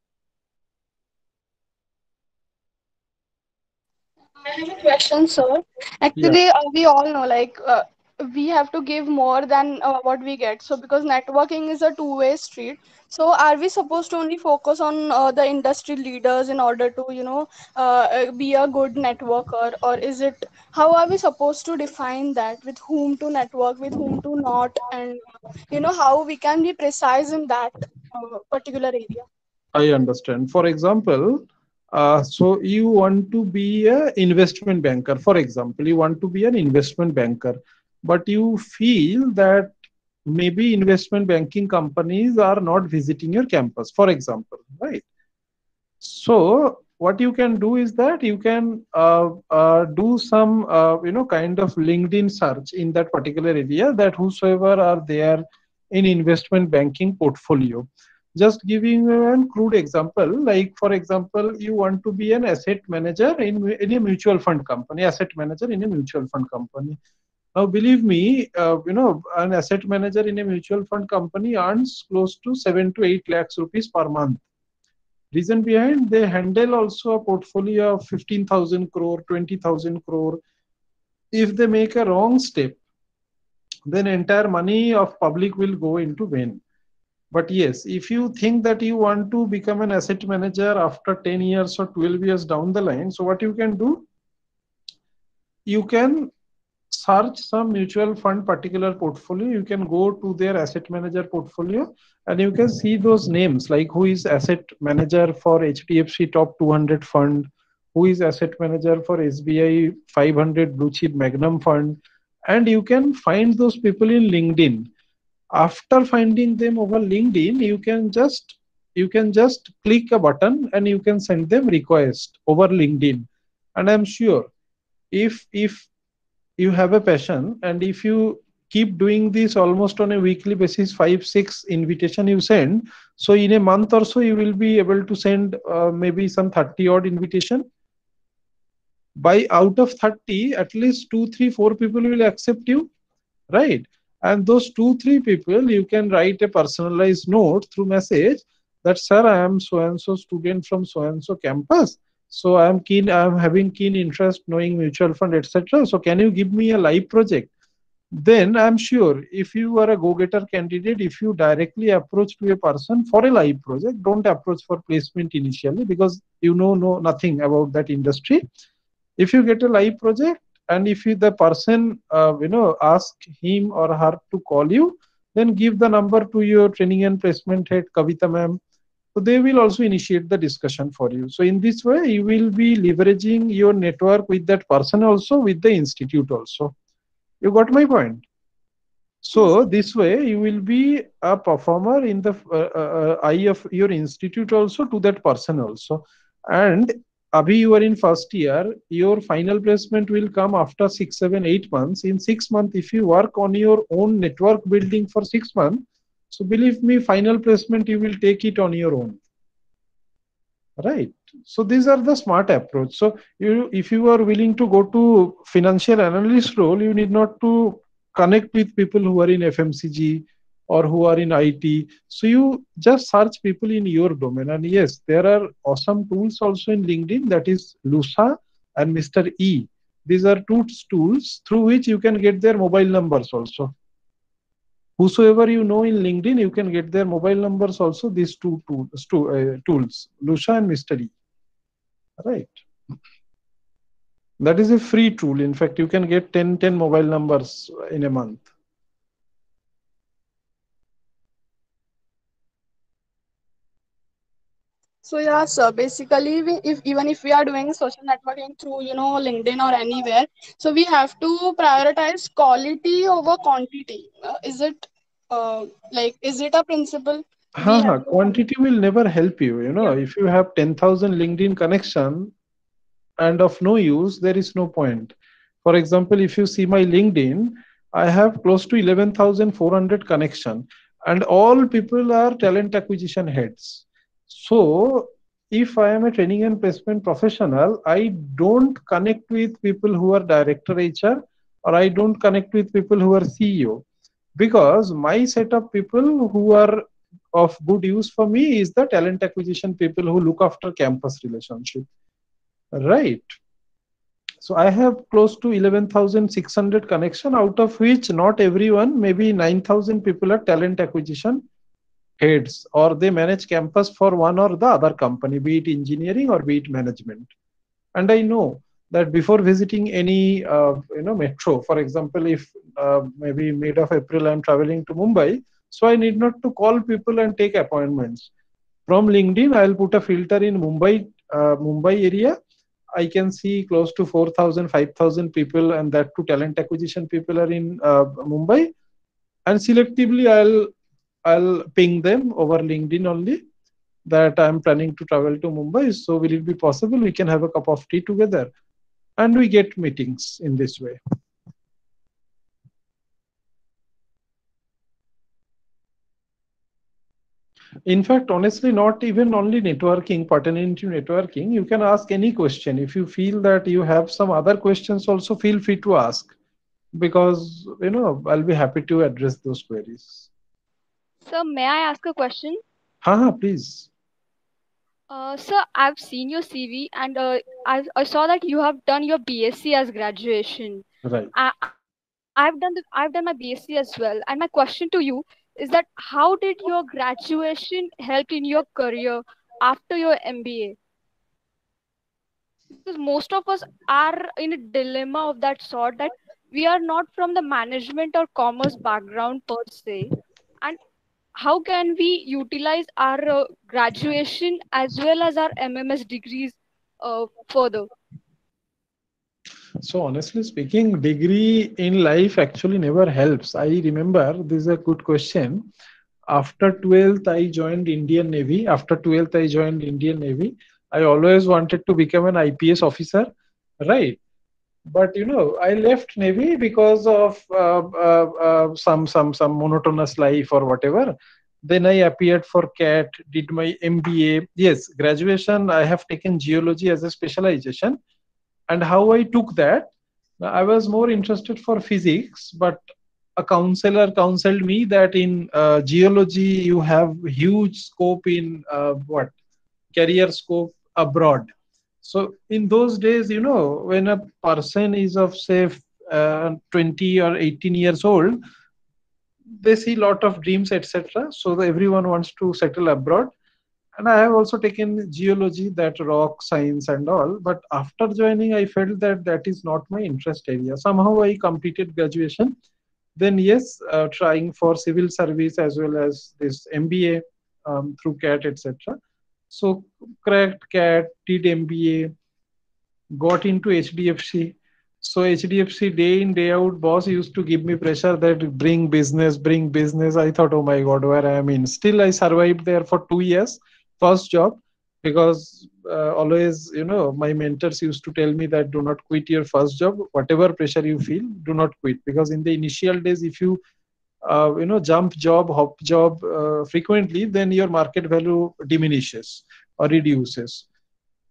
I have a question, sir. Yeah. Actually, uh, we all know like uh, we have to give more than uh, what we get. So, because networking is a two-way street, so are we supposed to only focus on uh, the industry leaders in order to, you know, uh, uh, be a good networker, or is it how are we supposed to define that with whom to network, with whom to not, and you know how we can be precise in that uh, particular area? I understand. For example, uh, so you want to be an investment banker. For example, you want to be an investment banker, but you feel that maybe investment banking companies are not visiting your campus, for example, right? So what you can do is that you can uh, uh, do some, uh, you know, kind of LinkedIn search in that particular area, that whosoever are there in investment banking portfolio. Just giving you a crude example, like for example, you want to be an asset manager in, in a mutual fund company, asset manager in a mutual fund company. Now, believe me, uh, you know, an asset manager in a mutual fund company earns close to seven to eight lakhs rupees per month. Reason behind, they handle also a portfolio of fifteen thousand crore, twenty thousand crore. If they make a wrong step, then entire money of public will go into vain. But yes, if you think that you want to become an asset manager after ten years or twelve years down the line, so what you can do, you can search some mutual fund particular portfolio. You can go to their asset manager portfolio and you can see those names, like who is asset manager for H D F C top two hundred fund, who is asset manager for S B I five hundred blue chip magnum fund, and you can find those people in LinkedIn. After finding them over LinkedIn, you can just you can just click a button and you can send them request over LinkedIn. And I'm sure if if you have a passion, and if you keep doing this almost on a weekly basis, five six invitation you send, so in a month or so you will be able to send uh, maybe some thirty odd invitation. By out of thirty, at least two three four people will accept you, right? And those two three people, you can write a personalized note through message that, sir, I am so and so student from so and so campus, so I am keen, I am having keen interest knowing mutual fund, etc. So can you give me a live project? Then I'm sure if you are a go-getter candidate, if you directly approach to a person for a live project, don't approach for placement initially, because you know no nothing about that industry. If you get a live project, and if you, the person uh, you know ask him or her to call you, then give the number to your training and placement head, Kavita ma'am. So they will also initiate the discussion for you. So in this way, you will be leveraging your network with that person also, with the institute also. You got my point? So this way, you will be a performer in the uh, uh, eye of your institute also, to that person also. And Abhi, you are in first year, your final placement will come after six, seven, eight months. In six months, if you work on your own network building for six months, so believe me, final placement, you will take it on your own. Right? So these are the smart approach. So you, if you are willing to go to financial analyst role, you need not to connect with people who are in F M C G or who are in I T. So you just search people in your domain. And yes, there are awesome tools also in LinkedIn, that is Lusa and Mister E. These are two tools through which you can get their mobile numbers also. Whosoever you know in LinkedIn, you can get their mobile numbers also, these two tools, two, uh, tools, Lusa and Mister E. Right. That is a free tool. In fact, you can get ten, ten mobile numbers in a month. So yeah, sir. Basically, we, if even if we are doing social networking through, you know, LinkedIn or anywhere, so we have to prioritize quality over quantity. Uh, is it uh, like is it a principle we Ha, have ha, to follow? quantity will never help you. You know, Yeah. if you have ten thousand LinkedIn connection and of no use, there is no point. For example, if you see my LinkedIn, I have close to eleven thousand four hundred connection, and all people are talent acquisition heads. So if I am a training and placement professional, I don't connect with people who are director H R, or I don't connect with people who are C E O, because my set of people who are of good use for me is the talent acquisition people who look after campus relationship. Right. So I have close to eleven thousand six hundred connection, out of which not everyone, maybe nine thousand people are talent acquisition heads, or they manage campus for one or the other company, be it engineering or be it management. And I know that before visiting any uh, you know metro, for example, if uh, maybe mid of April I'm traveling to Mumbai, so I need not to call people and take appointments. From LinkedIn, I'll put a filter in Mumbai, uh, Mumbai area. I can see close to four thousand, five thousand people, and that to talent acquisition people are in uh, Mumbai. And selectively, I'll I'll ping them over LinkedIn only that I'm planning to travel to Mumbai. So will it be possible we can have a cup of tea together? And we get meetings in this way. In fact, honestly, not even only networking, pertaining to networking, you can ask any question. If you feel that you have some other questions, also feel free to ask, because you know I'll be happy to address those queries. Sir, may I ask a question? Haha, please. Uh, sir, I've seen your C V and uh, I, I saw that you have done your B S c as graduation. Right. I, I've done the, I've done my B S c as well. And my question to you is that how did your graduation help in your career after your M B A? Because most of us are in a dilemma of that sort, that we are not from the management or commerce background per se, and how can we utilize our uh, graduation as well as our M M S degrees uh, further? So honestly speaking, degree in life actually never helps. I remember, this is a good question. After twelfth, I joined Indian Navy. After twelfth, I joined Indian Navy. I always wanted to become an I P S officer, right? But you know, I left Navy because of uh, uh, uh, some some some monotonous life or whatever. Then I appeared for C A T, did my M B A. Yes, graduation, I have taken geology as a specialization. And how I took that, I was more interested for physics, but a counselor counseled me that in uh, geology you have huge scope in uh, what career scope abroad. So in those days, you know, when a person is of say uh, twenty or eighteen years old, they see lot of dreams, et cetera. So everyone wants to settle abroad. And I have also taken geology, that rock science and all. But after joining, I felt that that is not my interest area. Somehow I completed graduation. Then yes, uh, trying for civil service as well as this M B A um, through C A T, et cetera. So cracked C A T, did M B A, got into H D F C. So H D F C day in day out, boss used to give me pressure that bring business, bring business. I thought, oh my God, where I am in. Still, I survived there for two years, first job, because uh, always, you know, my mentors used to tell me that do not quit your first job, whatever pressure you feel, do not quit, because in the initial days, if you uh, you know jump job, hop job uh, frequently, then your market value diminishes or reduces.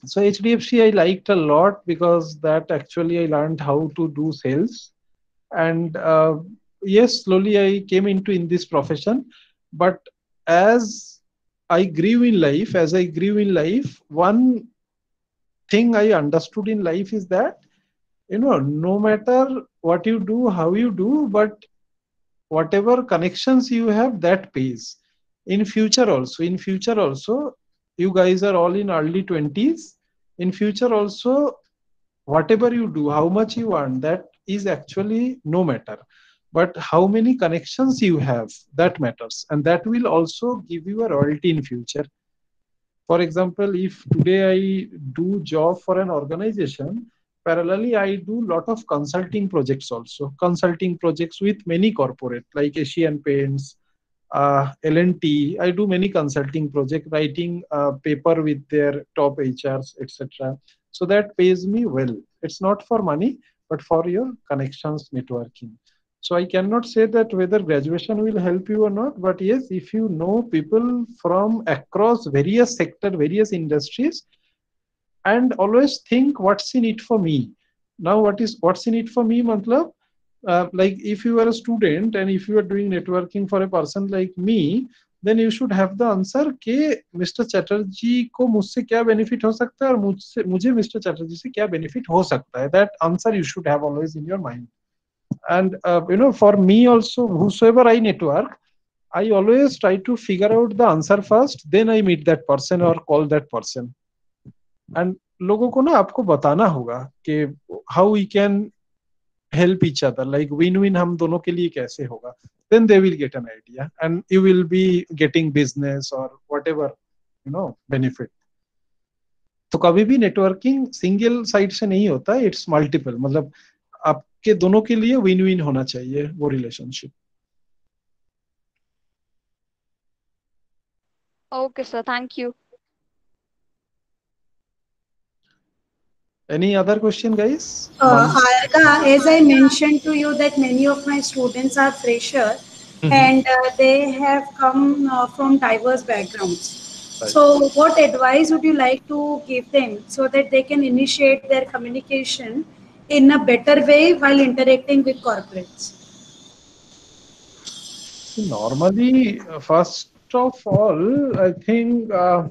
So H D F C I liked a lot because that actually I learned how to do sales. And uh, yes, slowly I came into in this profession. But as I grew in life, as I grew in life, one thing I understood in life is that, you know, no matter what you do, how you do, but whatever connections you have, that pays. In future also, in future also, you guys are all in early twenties. In future also, whatever you do, how much you earn, that is actually no matter. But how many connections you have, that matters. And that will also give you a royalty in future. For example, if today I do job for an organization, parallelly I do lot of consulting projects also. Consulting projects with many corporate like Asian Paints, uh, L and T. I do many consulting project, writing uh, paper with their top H Rs, et cetera. So that pays me well. It's not for money, but for your connections, networking. So I cannot say that whether graduation will help you or not, but yes, if you know people from across various sector, various industries, and always think what's in it for me. Now, what is what's in it for me, matlab? Uh, like if you are a student and if you are doing networking for a person like me, then you should have the answer कि mister Chatterjee को मुझसे क्या benefit हो सकता है और मुझसे मुझे मिस्टर चटर्जी से क्या benefit हो सकता है. That answer you should have always in your mind. And uh, you know, for me also, whosoever I network, I always try to figure out the answer first, then I meet that person or call that person. And लोगों को ना आपको बताना होगा कि how we can help each other, like win-win हम दोनों के लिए कैसे होगा. Then they will get an idea, and you will be getting business or whatever, you know, benefit. तो कभी भी नेटवर्किंग सिंगल साइड से नहीं होता, इट्स मल्टीपल. मतलब आपके दोनों के लिए विन विन होना चाहिए वो relationship. Okay, sir. Thank you. Any other question, guys? Uh, Arka, as I mentioned to you that many of my students are fresher Mhm. and uh, they have come uh, from diverse backgrounds. Right. So what advice would you like to give them so that they can initiate their communication in a better way while interacting with corporates? Normally, uh, first of all, I think uh,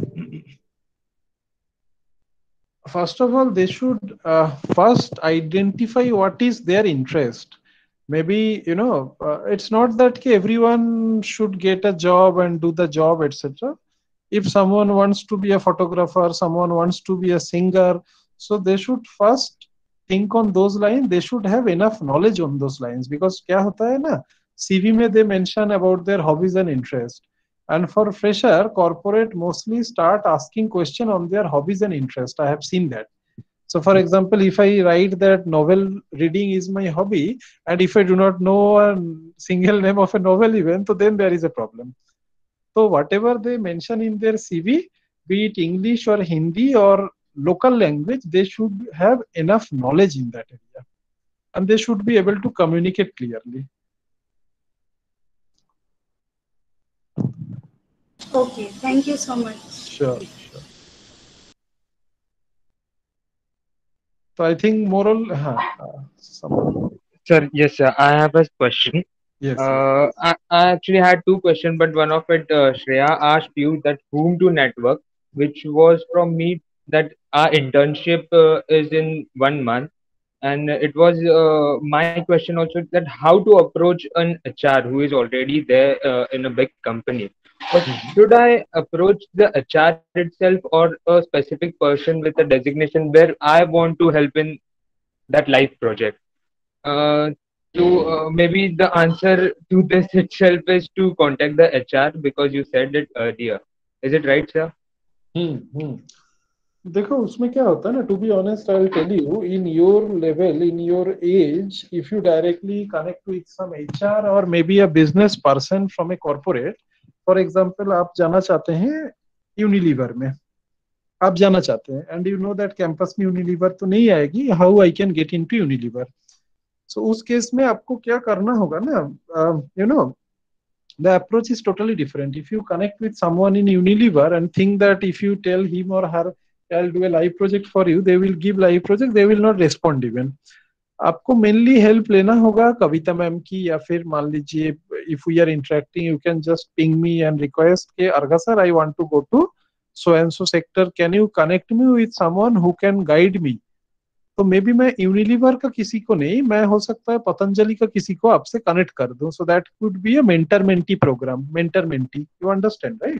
first of all they should uh, first identify what is their interest. Maybe, you know, uh, it's not that ki everyone should get a job and do the job, et cetera. If someone wants to be a photographer, someone wants to be a singer, so they should first think on those lines. They should have enough knowledge on those lines, because क्या होता है ना, C V में they mention about their hobbies and interest. And for fresher, corporate mostly start asking question on their hobbies and interest. I have seen that. So for example, if I write that novel reading is my hobby, and if I do not know a single name of a novel even, so then there is a problem. So whatever they mention in their C V, be it English or Hindi or local language, they should have enough knowledge in that area. And they should be able to communicate clearly. Okay, thank you so much. Sure, sure. So I think moral. Uh, uh, Sir, yes, sir. I have a question. Yes. Uh, I, I actually had two questions, but one of it, uh, Shreya asked you that whom to network, which was from me that our internship uh, is in one month. And it was uh, my question also that how to approach an H R who is already there uh, in a big company. But should I approach the H R itself or a specific person with a designation where I want to help in that life project? Uh, so uh, maybe the answer to this itself is to contact the H R because you said it earlier. Is it right, sir? Hmm. hmm. देखो उसमें क्या होता है ना, to be honest I will tell you, in your level, in your age, if you directly connect with some HR और may be a business person from a corporate, for example आप जाना चाहते हैं यूनिलीवर में, आप जाना चाहते हैं and you know that campus में यूनिलीवर तो नहीं आएगी, how I can get into Unilever. So उस केस में आपको क्या करना होगा ना, you know, the approach is totally different. If you connect with someone in Unilever and think that if you tell him or her I'll do a live project for you, they will give live project, they will not respond even. आपको mainly help लेना होगा Kavita ma'am की, या फिर मान लीजिए if we are interacting you can just ping me and request के Argha sir I want to go to so and so sector, can you connect me with someone who can guide me. तो may B मैं Unilever का किसी को नहीं, मैं हो सकता है पतंजलि का किसी को आपसे कनेक्ट कर दूं. So that could be a mentor mentee program, mentor mentee, you understand right?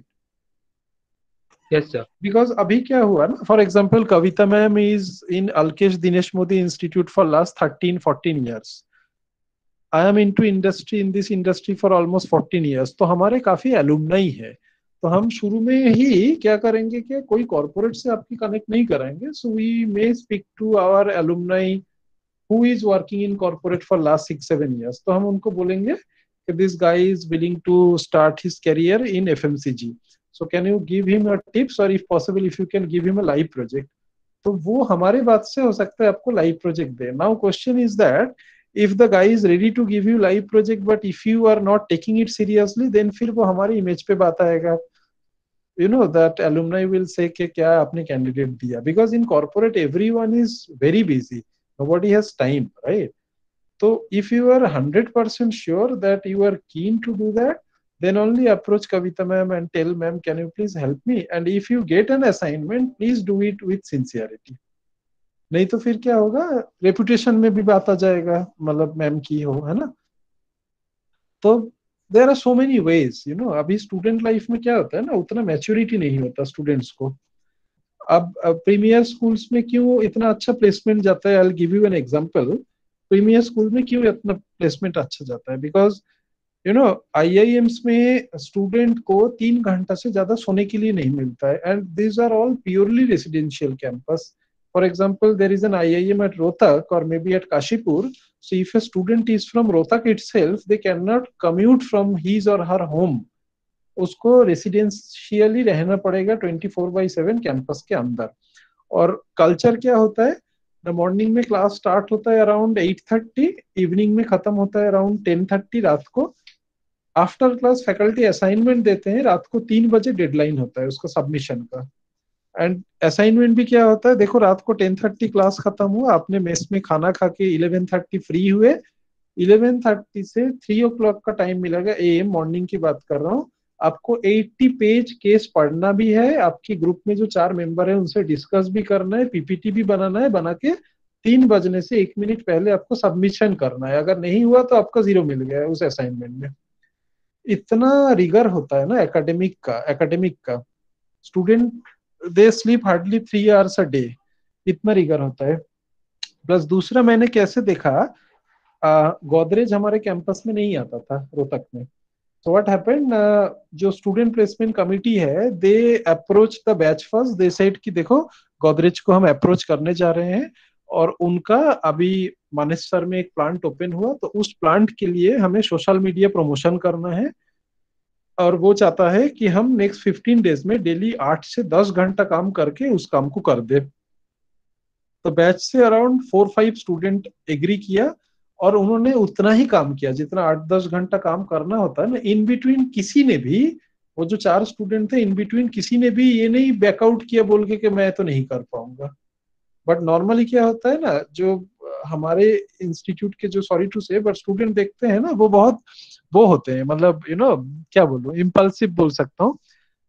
Yes, sir. Because अभी क्या हुआ ना, for example Kavita ma'am is in Alkesh Dinesh Modi institute for last thirteen fourteen years. I am into industry, in this industry for almost fourteen years. तो हमारे काफी alumni है. तो हम शुरू में ही क्या करेंगे कि कोई कॉर्पोरेट से आपकी कनेक्ट नहीं कराएंगे. So we may speak to our alumni who is working in corporate for last six seven years. तो हम उनको बोलेंगे कि this guy is willing to start his career in FMCG. So can you give him a tips, or if possible if you can give him a live project. तो वो हमारे बात से हो सकता है आपको लाइव प्रोजेक्ट दे. Now question is that if the guy is ready to give you live project but if you are not taking it seriously, then फिर वो हमारी इमेज पे बात आएगा. You know that alumni will say कि क्या आपने कैंडिडेट दिया, because in corporate everyone is very busy, nobody has time, right? So if you are one hundred percent sure that you are keen to do that, then only approach Kavita ma'am and tell ma'am, can you please help me? And if you get an assignment, please do it with sincerity. नहीं तो फिर क्या होगा, reputation में भी बात आ जाएगा, मतलब मैम की हो, है ना. तो there are so many ways, you know. अभी स्टूडेंट लाइफ में क्या होता है ना, उतना मैच्योरिटी नहीं होता स्टूडेंट्स को. अब प्रीमियर स्कूल्स में क्यों इतना अच्छा प्लेसमेंट जाता है, I will give you an example. Premier school में क्यों इतना प्लेसमेंट अच्छा जाता है, बिकॉज यू नो आईआईएम्स में स्टूडेंट को तीन घंटा से ज्यादा सोने के लिए नहीं मिलता है. And these are all purely residential campus. For example there is an IIM at Rohtak और may be at Kashipur. So if a student is from Rohtak itself, they can not commute from his और हर होम. उसको रेसिडेंशियली रहना पड़ेगा twenty four by seven campus के अंदर. और culture क्या होता है, मॉर्निंग में क्लास स्टार्ट होता है अराउंड एट थर्टी, इवनिंग में खत्म होता है अराउंड टेन थर्टी रात को. आफ्टर क्लास फैकल्टी असाइनमेंट देते हैं, रात को तीन बजे डेडलाइन होता है उसका सबमिशन का. एंड असाइनमेंट भी क्या होता है, देखो रात को टेन थर्टी क्लास खत्म हुआ, आपने मेस में खाना खा के इलेवन थर्टी फ्री हुए, इलेवन थर्टी से थ्री ओ क्लॉक का टाइम मिलेगा ए एम, मॉर्निंग की बात कर रहा हूँ. आपको अस्सी पेज केस पढ़ना भी है, आपके ग्रुप में जो चार मेंबर है उनसे डिस्कस भी करना है, पीपीटी भी बनाना है, बना के तीन बजने से एक मिनट पहले आपको सबमिशन करना है. अगर नहीं हुआ तो आपका जीरो मिल गया है उस असाइनमेंट में. इतना रिगर होता है ना एकेडमिक का, एकेडमिक का. Student they sleep hardly three hours a day, इतना रिगर होता है. प्लस दूसरा मैंने कैसे देखा, गोदरेज हमारे कैंपस में नहीं आता था रोहतक में. सो व्हाट हैपेंड, जो स्टूडेंट प्लेसमेंट कमिटी है, they approach the batch first. They said कि देखो गोदरेज को हम अप्रोच करने जा रहे हैं और उनका अभी मानेसर में एक प्लांट ओपन हुआ, तो उस प्लांट के लिए हमें सोशल मीडिया प्रमोशन करना है. और वो चाहता है कि हम नेक्स्ट फिफ्टीन डेज में डेली आठ से दस घंटा काम करके उस काम को कर दे. तो बैच से around four five student agree किया और उन्होंने उतना ही काम किया जितना आठ दस घंटा काम करना होता है ना. इन बिटवीन किसी ने भी, वो जो चार स्टूडेंट थे, इन बिटवीन किसी ने भी ये नहीं बैकआउट किया बोल के कि मैं तो नहीं कर पाऊंगा. बट नॉर्मली क्या होता है ना, जो हमारे इंस्टीट्यूट के जो, sorry to say, but student देखते हैं ना, वो बहुत वो होते हैं, मतलब यू नो क्या बोलूं, इम्पल्सिव बोल सकता हूँ.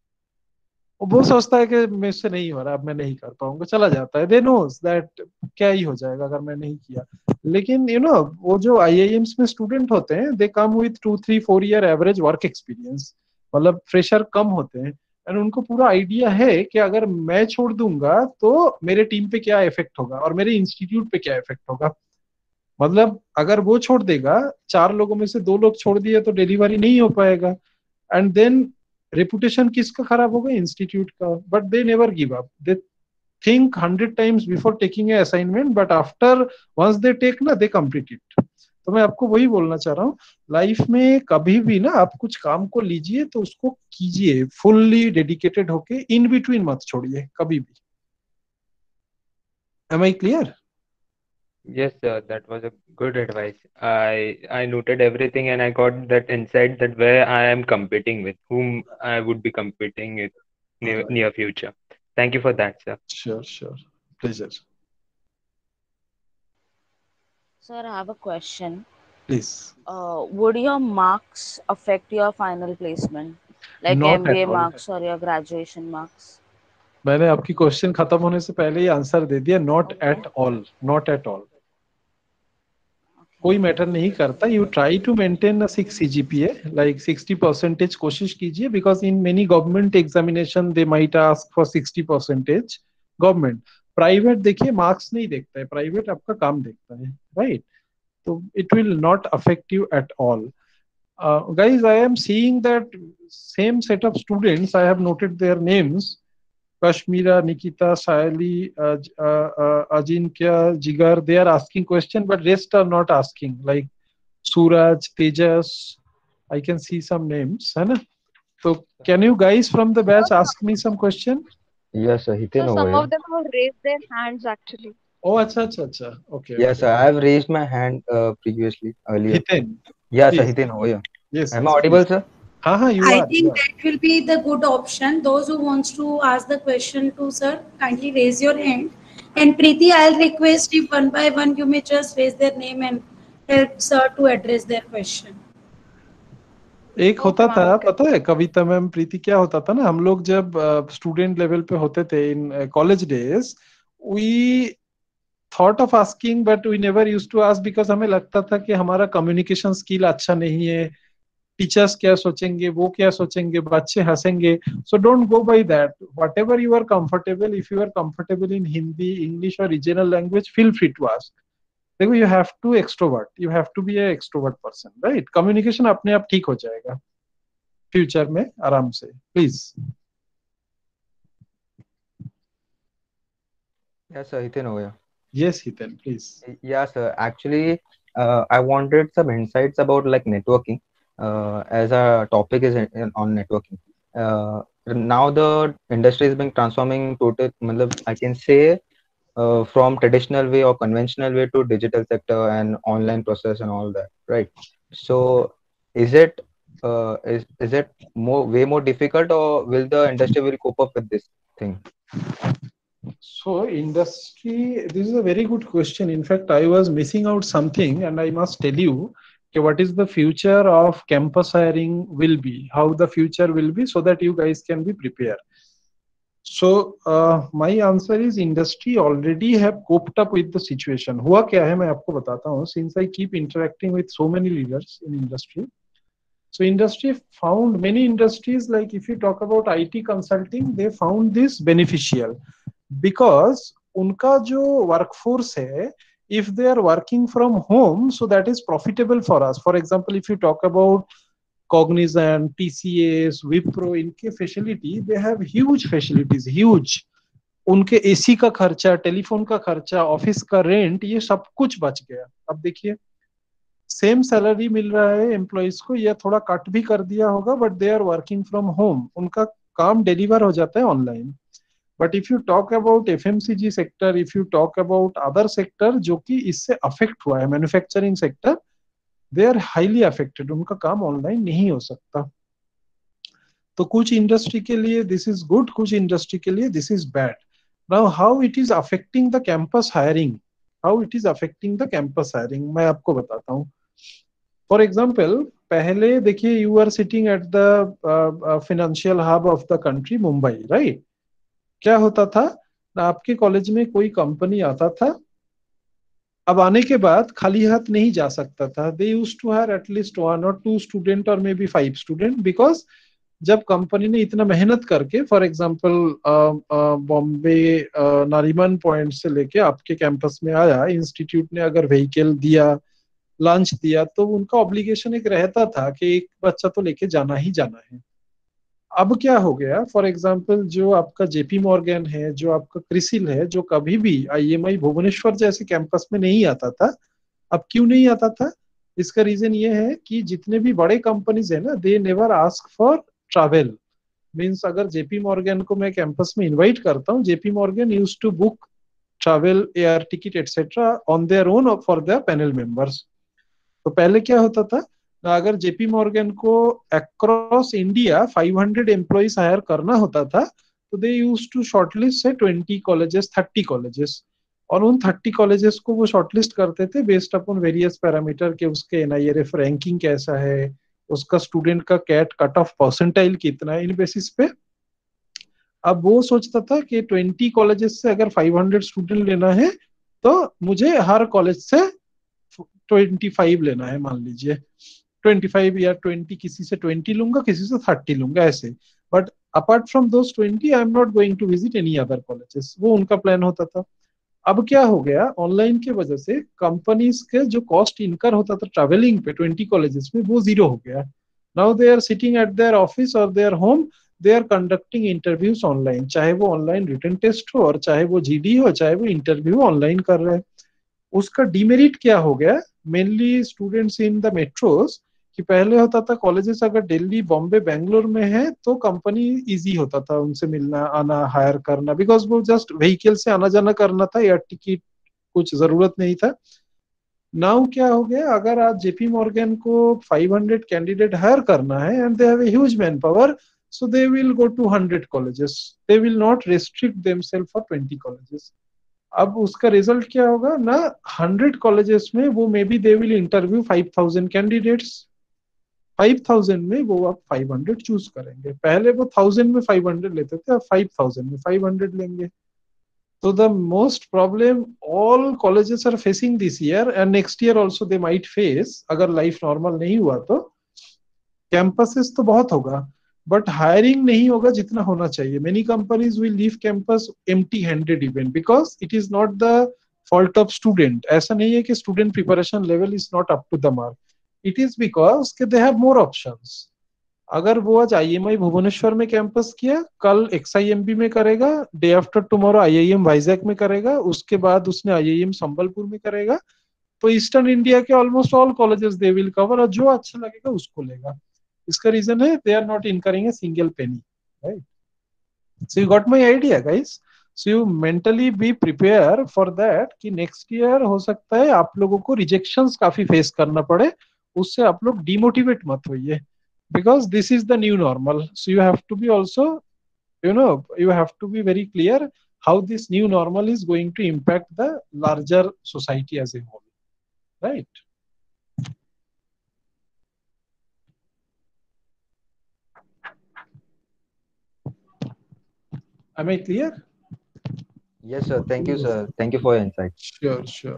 वो सोचता है कि मेरे से नहीं हो रहा, अब मैं नहीं कर पाऊंगा, चला जाता है. दे नोज दैट क्या ही हो जाएगा अगर मैं नहीं किया. लेकिन यू नो वो जो आईआईएम्स में स्टूडेंट होते हैं, they come with two three four year average work experience, मतलब फ्रेशर कम होते हैं. एंड उनको पूरा आइडिया है कि अगर मैं छोड़ दूंगा तो मेरे टीम पे क्या इफेक्ट होगा और मेरे इंस्टीट्यूट पे क्या इफेक्ट होगा. मतलब अगर वो छोड़ देगा, चार लोगों में से दो लोग छोड़ दिए तो डिलीवरी नहीं हो पाएगा. एंड देन रेपुटेशन किसका खराब होगा, इंस्टीट्यूट का. But they never give up, they think hundred times before taking a assignment, but after once they take ना, दे कंप्लीट इट. तो मैं आपको वही बोलना चाह रहा हूँ, लाइफ में कभी भी ना आप कुछ काम को लीजिए तो उसको कीजिए फुल्ली डेडिकेटेड होके, इन बिटवीन मत छोड़िए कभी भी. Am I clear? Yes, sir, that was a good advice. I I noted everything and I got that insight that where I am competing with, whom I would be competing with near, near future. Thank you for that, sir. Sure, sure. Pleasure. Sir, I have a question. Please. Uh, would your marks affect your final placement, like Not at M B A all. marks or your graduation marks? मैंने आपकी question खत्म होने से पहले ही answer दे दिया, not Okay. At all, not at all. कोई matter नहीं करता. You try to maintain a six CGPA, like sixty percentage कोशिश कीजिए, because in many government examination they might ask for sixty percentage. Government, private देखिए marks नहीं देखता है, private आपका काम देखता है, राइट? तो it will not affect you at all. Guys, I am seeing that same set of students, I have noted their names: Kashmira, Nikita, Sayali, uh, uh, uh, Ajinkya, Jigar. They are asking question, but rest are not asking. Like Suraj, Tejas, I can see some names. है ना? So can you guys from the batch ask me some question? Yes, sir. Hiten So over some here. of them have raised their hands actually. Oh, acha, acha, acha. Okay. Yes, sir. okay. I have raised my hand uh, previously, earlier. Hiten, Yes, sir. please. Hiten over here. Yes, Am I yes, audible, please. sir? हाँ हाँ, you I are. You think are. that will be the good option. Those who wants to ask the question to sir, kindly raise your hand. And Preeti, I'll request if one by one you may just raise their name and help sir to address their question. एक Okay, होता ma'am, था, okay. पता है कविता ma'am, प्रीति, क्या होता था ना, हम लोग जब स्टूडेंट लेवल पे होते थे in college days, we thought of asking but we never used to ask, because हमें लगता था कि हमारा कम्युनिकेशन स्किल अच्छा नहीं है, टीचर्स क्या सोचेंगे, वो क्या सोचेंगे, बच्चे हंसेंगे. So don't go by that. Whatever you are comfortable, if you are comfortable in Hindi, English और regional language, feel free to ask. देखो, you have to extrovert, you have to be a extrovert person, right? Communication अपने आप ठीक हो जाएगा future में आराम से. Please. Yes, sir. Hiten over here. Yes, Hiten, please. Yeah, sir. Actually, uh, I wanted some insights about like networking, uh, as our topic is in, in- on networking. Uh, Now the industry is being transforming total, matlab, I can say, uh, from traditional way or conventional way to digital sector and online process and all that, right? So, is it uh, is is it more way more difficult, or will the industry will cope up with this thing? So industry, this is a very good question. In fact, I was missing out something, and I must tell you okay, what is the future of campus hiring will be, how the future will be, so that you guys can be prepared. So uh, my answer is industry already have coped up with the situation. हुआ क्या है मैं आपको बताता हूँ. Since I keep interacting with so many leaders in industry, so industry found, many industries, like if you talk about I T consulting, they found this beneficial, because उनका जो workforce है, if they are working from home, so that is profitable for us. For example, if you talk about Cognizant, T C S, Wipro, इनके facility, they have huge facilities, huge. उनके AC का खर्चा, telephone का खर्चा, office का rent, ये सब कुछ बच गया. अब देखिए, सेम सैलरी मिल रहा है एम्प्लॉइज को, या थोड़ा कट भी कर दिया होगा, but they are working from home, उनका काम डिलीवर हो जाता है online. But if you talk about FMCG sector, if you talk about other sector जो कि इससे अफेक्ट हुआ है, manufacturing sector, they are highly affected, उनका काम ऑनलाइन नहीं हो सकता. तो कुछ इंडस्ट्री के लिए दिस इज गुड, कुछ इंडस्ट्री के लिए this is bad. Now how it is affecting the campus hiring, how it is affecting the campus hiring, मैं आपको बताता हूँ. फॉर एग्जाम्पल, पहले देखिए, you are sitting at the financial hub of the country Mumbai, right? क्या होता था ना, आपके कॉलेज में कोई कंपनी आता था, अब आने के बाद खाली हाथ नहीं जा सकता था. They used to hire at least one और टू स्टूडेंट और may be five student, because जब कंपनी ने इतना मेहनत करके, for example Bombay Nariman point से लेके आपके कैंपस में आया, इंस्टीट्यूट ने अगर व्हीकल दिया, लंच दिया, तो उनका ऑब्लिगेशन एक रहता था कि एक बच्चा तो लेके जाना ही जाना है. अब क्या हो गया, फॉर एग्जांपल जो आपका जेपी मॉर्गन है, जो आपका क्रिसिल है, जो कभी भी आईएमआई भुवनेश्वर जैसे कैंपस में नहीं आता था. अब क्यों नहीं आता था? इसका रीजन ये है कि जितने भी बड़े कंपनीज है ना, they never ask for travel. Means अगर जेपी मॉर्गन को मैं कैंपस में इन्वाइट करता हूँ, JP Morgan used to book travel, air ticket etcetera on their own for their panel members. तो पहले क्या होता था, अगर जेपी मॉर्गन को across India five hundred employees hire करना होता था, तो दे यूज टू शॉर्टलिस्ट से ट्वेंटी कॉलेजेस थर्टी कॉलेजेस, और उन थर्टी कॉलेजेस को वो शॉर्टलिस्ट करते थे बेस्ड अपॉन वेरियस पैरामीटर के, उसके एनआईआरएफ रैंकिंग कैसा है, उसका स्टूडेंट का कैट कट ऑफ परसेंटाइल कितना है, इन बेसिस पे। अब वो सोचता था कि ट्वेंटी कॉलेजेस से अगर फाइव हंड्रेड स्टूडेंट लेना है तो मुझे हर कॉलेज से ट्वेंटी फाइव लेना है, मान लीजिए ट्वेंटी फाइव या ट्वेंटी, किसी से ट्वेंटी लूंगा, किसी से थर्टी लूंगा, ऐसे। But apart from those twenty I am not going to visit any other colleges, वो उनका प्लान होता था। अब क्या हो गया, ऑनलाइन के वजह से कंपनीज के जो कॉस्ट इनकर होता था ट्रैवलिंग पे ट्वेंटी कॉलेजेस में, वो जीरो हो गया। Now they are sitting at their office और their home, they are conducting interviews online, चाहे वो ऑनलाइन रिटन टेस्ट हो और चाहे वो जीडी हो, चाहे वो इंटरव्यू ऑनलाइन कर रहे हैं। उसका डिमेरिट क्या हो गया, mainly students in the metros, कि पहले होता था कॉलेजेस अगर दिल्ली, बॉम्बे, बेंगलोर में है तो कंपनी इजी होता था उनसे मिलना, आना, हायर करना, बिकॉज वो जस्ट व्हीकल से आना जाना करना था, या टिकट कुछ जरूरत नहीं था। नाउ क्या हो गया, अगर आज जेपी मॉर्गन को फाइव हंड्रेड कैंडिडेट हायर करना है and they have a huge man power, so they will go to one hundred colleges, they will not restrict themselves for twenty colleges। अब उसका रिजल्ट क्या होगा ना, one hundred colleges में वो may be they will interview five thousand candidates, five thousand में वो अब five hundred चूज करेंगे, पहले वो one thousand में five hundred लेते थे, अब five thousand में five hundred लेंगे। तो the most problem all colleges are facing this year and next year also they might face, अगर लाइफ नॉर्मल नहीं हुआ तो कैंपसेस तो बहुत होगा बट हायरिंग नहीं होगा जितना होना चाहिए। Many companies will leave campus empty handed even because it is not the fault of student. ऐसा नहीं है कि student preparation level is not up to the mark, it is because के दे हैव मोर ऑप्शंस। अगर वो आज IMEI Bhubaneswar में campus किया, कल एक्सआईएमबी में करेगा, day after tomorrow IIM Vizag में करेगा, उसके बाद उसने आईआईएम संबलपुर में करेगा, तो ईस्टर्न इंडिया के almost all colleges they will cover, और जो अच्छा लगेगा उसको लेगा। इसका रीजन है they are not incurring a single penny, right? So you got my idea guys. So you mentally be prepare for that कि नेक्स्ट ईयर हो सकता है आप लोगों को रिजेक्शंस काफी फेस करना पड़े, उससे आप लोग डिमोटिवेट मत होइए because this is the new normal. So you have to be also, you know, you have to be very clear how this new normal is going to impact the larger society as a whole, right? Am I clear? Yes, sir. Thank you, sir. Thank you for your insight. Sure, sure.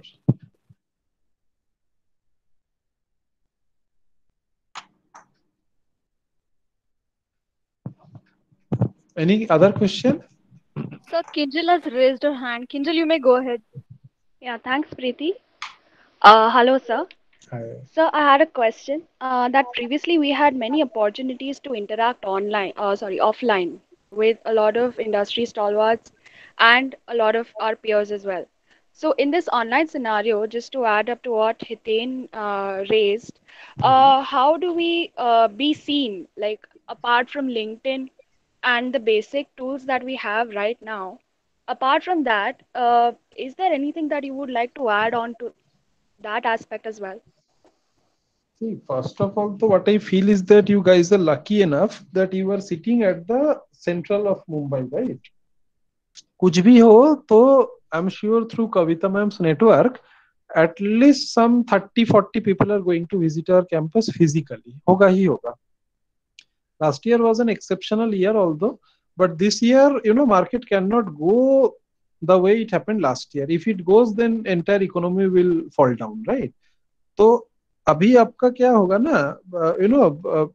Any other question? Sir, Kinjal has raised her hand. Kinjal, you may go ahead. Yeah, thanks, Preeti. Uh, hello, sir. Hi. So I had a question uh, that previously we had many opportunities to interact online, uh, sorry, offline with a lot of industry stalwarts and a lot of our peers as well. So in this online scenario, just to add up to what Hiten uh, raised, uh, how do we uh, be seen, like apart from LinkedIn and the basic tools that we have right now? Apart from that, uh, is there anything that you would like to add on to that aspect as well? See, first of all, so what I feel is that you guys are lucky enough that you are sitting at the central of Mumbai, right? कुछ भी हो तो I'm sure through Kavita ma'am's network, at least some thirty forty people are going to visit our campus physically. होगा ही होगा. Last year was an exceptional year although, but this year, you know, market cannot go the way it happened last year. If it goes, then entire economy will fall down, right? तो अभी आपका क्या होगा ना, you know,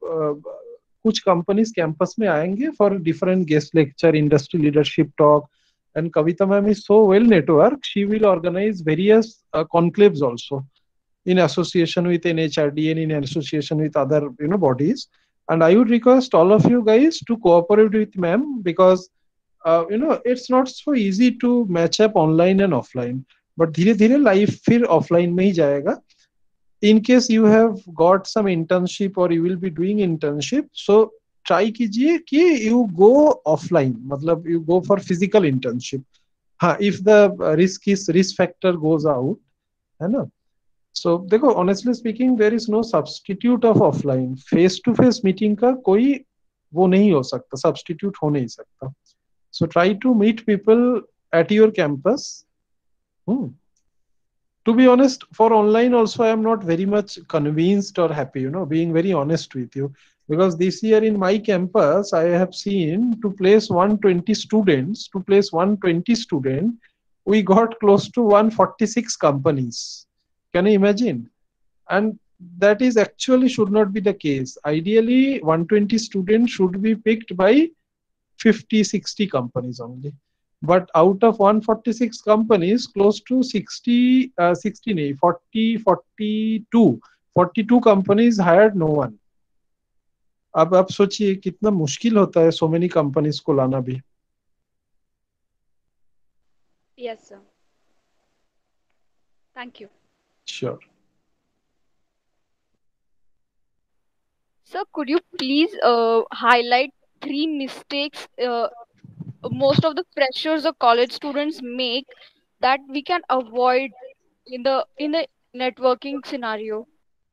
कुछ companies campus में आएंगे for different guest lecture, industry leadership talk, and Kavita ma'am is so well network, she will organise various conclaves also in association with N H R D and in association with other, you know, bodies. And I would request all of you guys to cooperate with ma'am because uh, you know, it's not so easy to match up online and offline. But धीरे धीरे life फिर offline में ही जाएगा. In case you have got some internship or you will be doing internship, so try कीजिए कि you go offline, मतलब you go for physical internship. हाँ, if the risk is risk factor goes out, है ना? So देखो, honestly speaking, there is no substitute of offline. Face to face meeting का कोई वो नहीं हो सकता, substitute हो नहीं सकता. So try to meet people at your campus. Hmm. To be honest, for online also I am not very much convinced or happy, you know, being very honest with you, because this year in my campus I have seen, to place one hundred twenty students, to place one hundred twenty student, we got close to one hundred forty-six companies. Can you imagine? And that is actually should not be the case. Ideally one hundred twenty students should be picked by fifty sixty companies only, but out of one hundred forty-six companies, close to sixty uh, sixty nahi, forty forty-two forty-two companies hired no one. अब आप सोचिए कितना मुश्किल होता है so many companies को लाना भी. Yes, sir. Thank you. Sure. Sir, could you please uh, highlight three mistakes uh, most of the freshers or college students make that we can avoid in the in the networking scenario?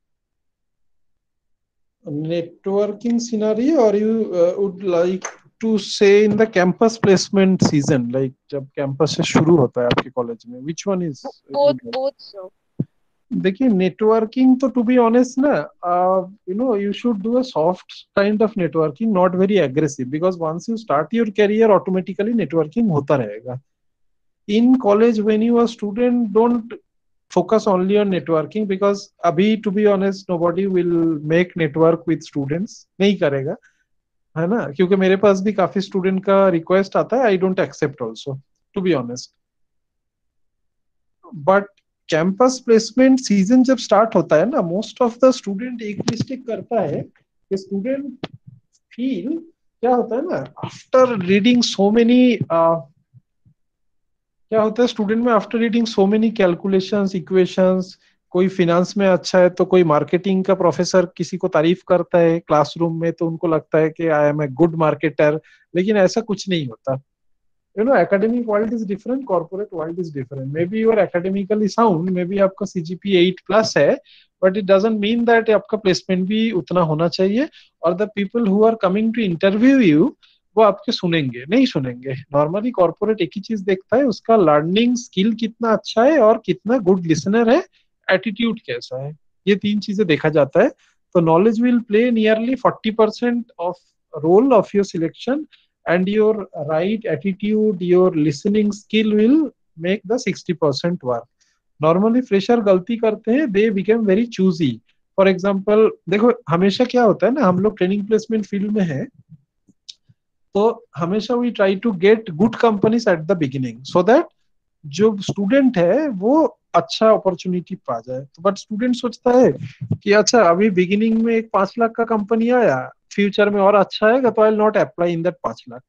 Networking scenario, or you uh, would like to say in the campus placement season, like जब campus से शुरू होता है आपके college में, which one is? Both, both, sir. देखिए networking तो to be honest ना, you know you should do a soft kind of networking, not very aggressive, because once you start your career automatically networking होता रहेगा. In college when you are student, don't focus only on networking, because अभी to be honest nobody will make network with students, नहीं करेगा, है ना, क्योंकि मेरे पास भी काफी स्टूडेंट का रिक्वेस्ट आता है, I don't accept also to be honest. But campus placement season जब स्टार्ट होता है ना, मोस्ट ऑफ द स्टूडेंट एक मिस्टेक करता है कि स्टूडेंट फील, क्या होता है ना, आफ्टर रीडिंग सो मेनी, क्या होता है स्टूडेंट में, after reading so many calculations equations, कोई फिनांस में अच्छा है तो कोई मार्केटिंग का प्रोफेसर किसी को तारीफ करता है क्लासरूम में, तो उनको लगता है कि I am a good marketer, लेकिन ऐसा कुछ नहीं होता. You know, academic world is different, corporate world is different. Maybe you are academically sound, maybe आपका C G P A eight plus है, but it doesn't mean that आपका placement भी उतना होना चाहिए. और the people who are coming to interview you, वो आपके सुनेंगे नहीं सुनेंगे. नॉर्मली कॉर्पोरेट एक ही चीज देखता है, उसका लर्निंग स्किल कितना अच्छा है और कितना गुड लिसनर है, एटीट्यूड कैसा है, ये तीन चीजें देखा जाता है. तो knowledge will play nearly forty percent of role of your selection, and your right attitude, your listening skill will make the sixty percent work. Normally fresher गलती करते हैं, they become very choosy. For example, देखो हमेशा क्या होता है ना, हम लोग ट्रेनिंग प्लेसमेंट फील्ड में है, तो हमेशा we try to get good companies at the beginning, so that जो स्टूडेंट है वो अच्छा अपॉर्चुनिटी पा जाए. तो बट स्टूडेंट सोचता है कि अच्छा अभी बिगिनिंग में एक पांच लाख का कंपनी आया, फ्यूचर में और अच्छा आएगा तो I will not apply in that पांच लाख.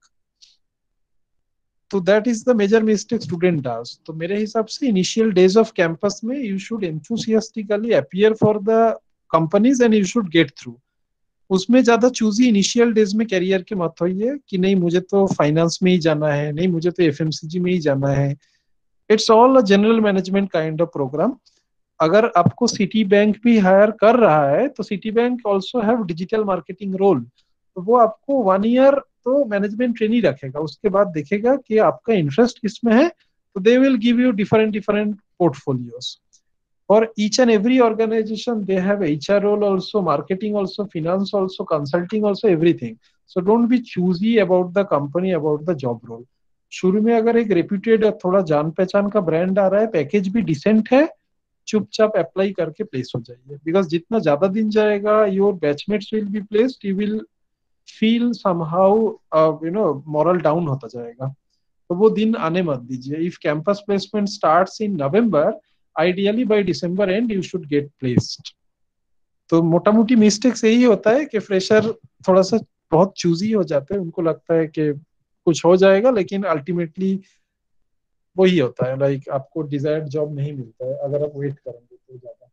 तो that is the major mistake student does. तो मेरे हिसाब से इनिशियल डेज ऑफ कैंपस में you should enthusiastically appear for the companies and you should get through. उसमें ज्यादा चूजी इनिशियल डेज में कैरियर के मत होइए कि नहीं मुझे तो फाइनेंस में ही जाना है, नहीं मुझे तो एफएमसीजी में ही जाना है. It's all a general management kind of program. अगर आपको सिटी बैंक भी हायर कर रहा है तो Citibank also have digital marketing role, तो वो आपको वन ईयर तो मैनेजमेंट ट्रेनिंग रखेगा, उसके बाद देखेगा कि आपका इंटरेस्ट किसमें है, तो they will give you different different portfolios. For each and every organization, they have H R role also, marketing also, finance also, consulting also, everything. So don't be choosy about the company, about the job role. शुरू में अगर एक reputed थोड़ा जान पहचान का brand आ रहा है, पैकेज भी डिसेंट है, चुपचाप अप्लाई करके प्लेस हो जाइए. बिकॉज जितना ज्यादा दिन जाएगा, your batchmates will be placed, you will feel somehow you know moral down होता जाएगा. तो वो दिन आने मत दीजिए. If campus placement starts in November, ideally by December end you should get placed. तो मोटा मोटी मिस्टेक्स यही होता है कि फ्रेशर थोड़ा सा बहुत चूजी हो जाते हैं, उनको लगता है कि कुछ हो जाएगा, लेकिन अल्टीमेटली वही होता है, लाइक आपको डिजायर्ड जॉब नहीं मिलता है अगर आप वेट करेंगे तो ज्यादा.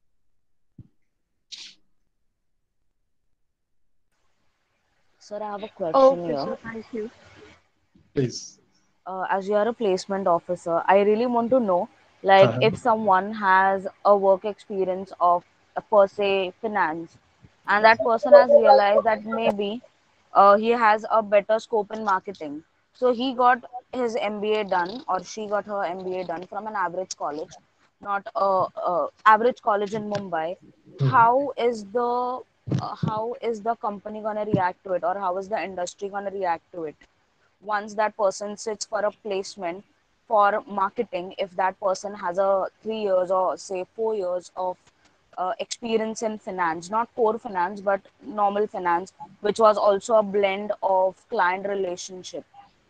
Sir, I have a question Okay, here. sir. Thank you. Please. Uh, as you are a placement officer, I really want to know, like, Uh-huh. if someone has a work experience of uh, per se finance, and that person has realized that maybe uh, he has a better scope in marketing. So he got his M B A done, or she got her M B A done from an average college, not a, a average college in Mumbai. How is the uh, how is the company gonna react to it, or how is the industry gonna react to it once that person sits for a placement for marketing? If that person has a three years or say four years of uh, experience in finance, not core finance but normal finance, which was also a blend of client relationship.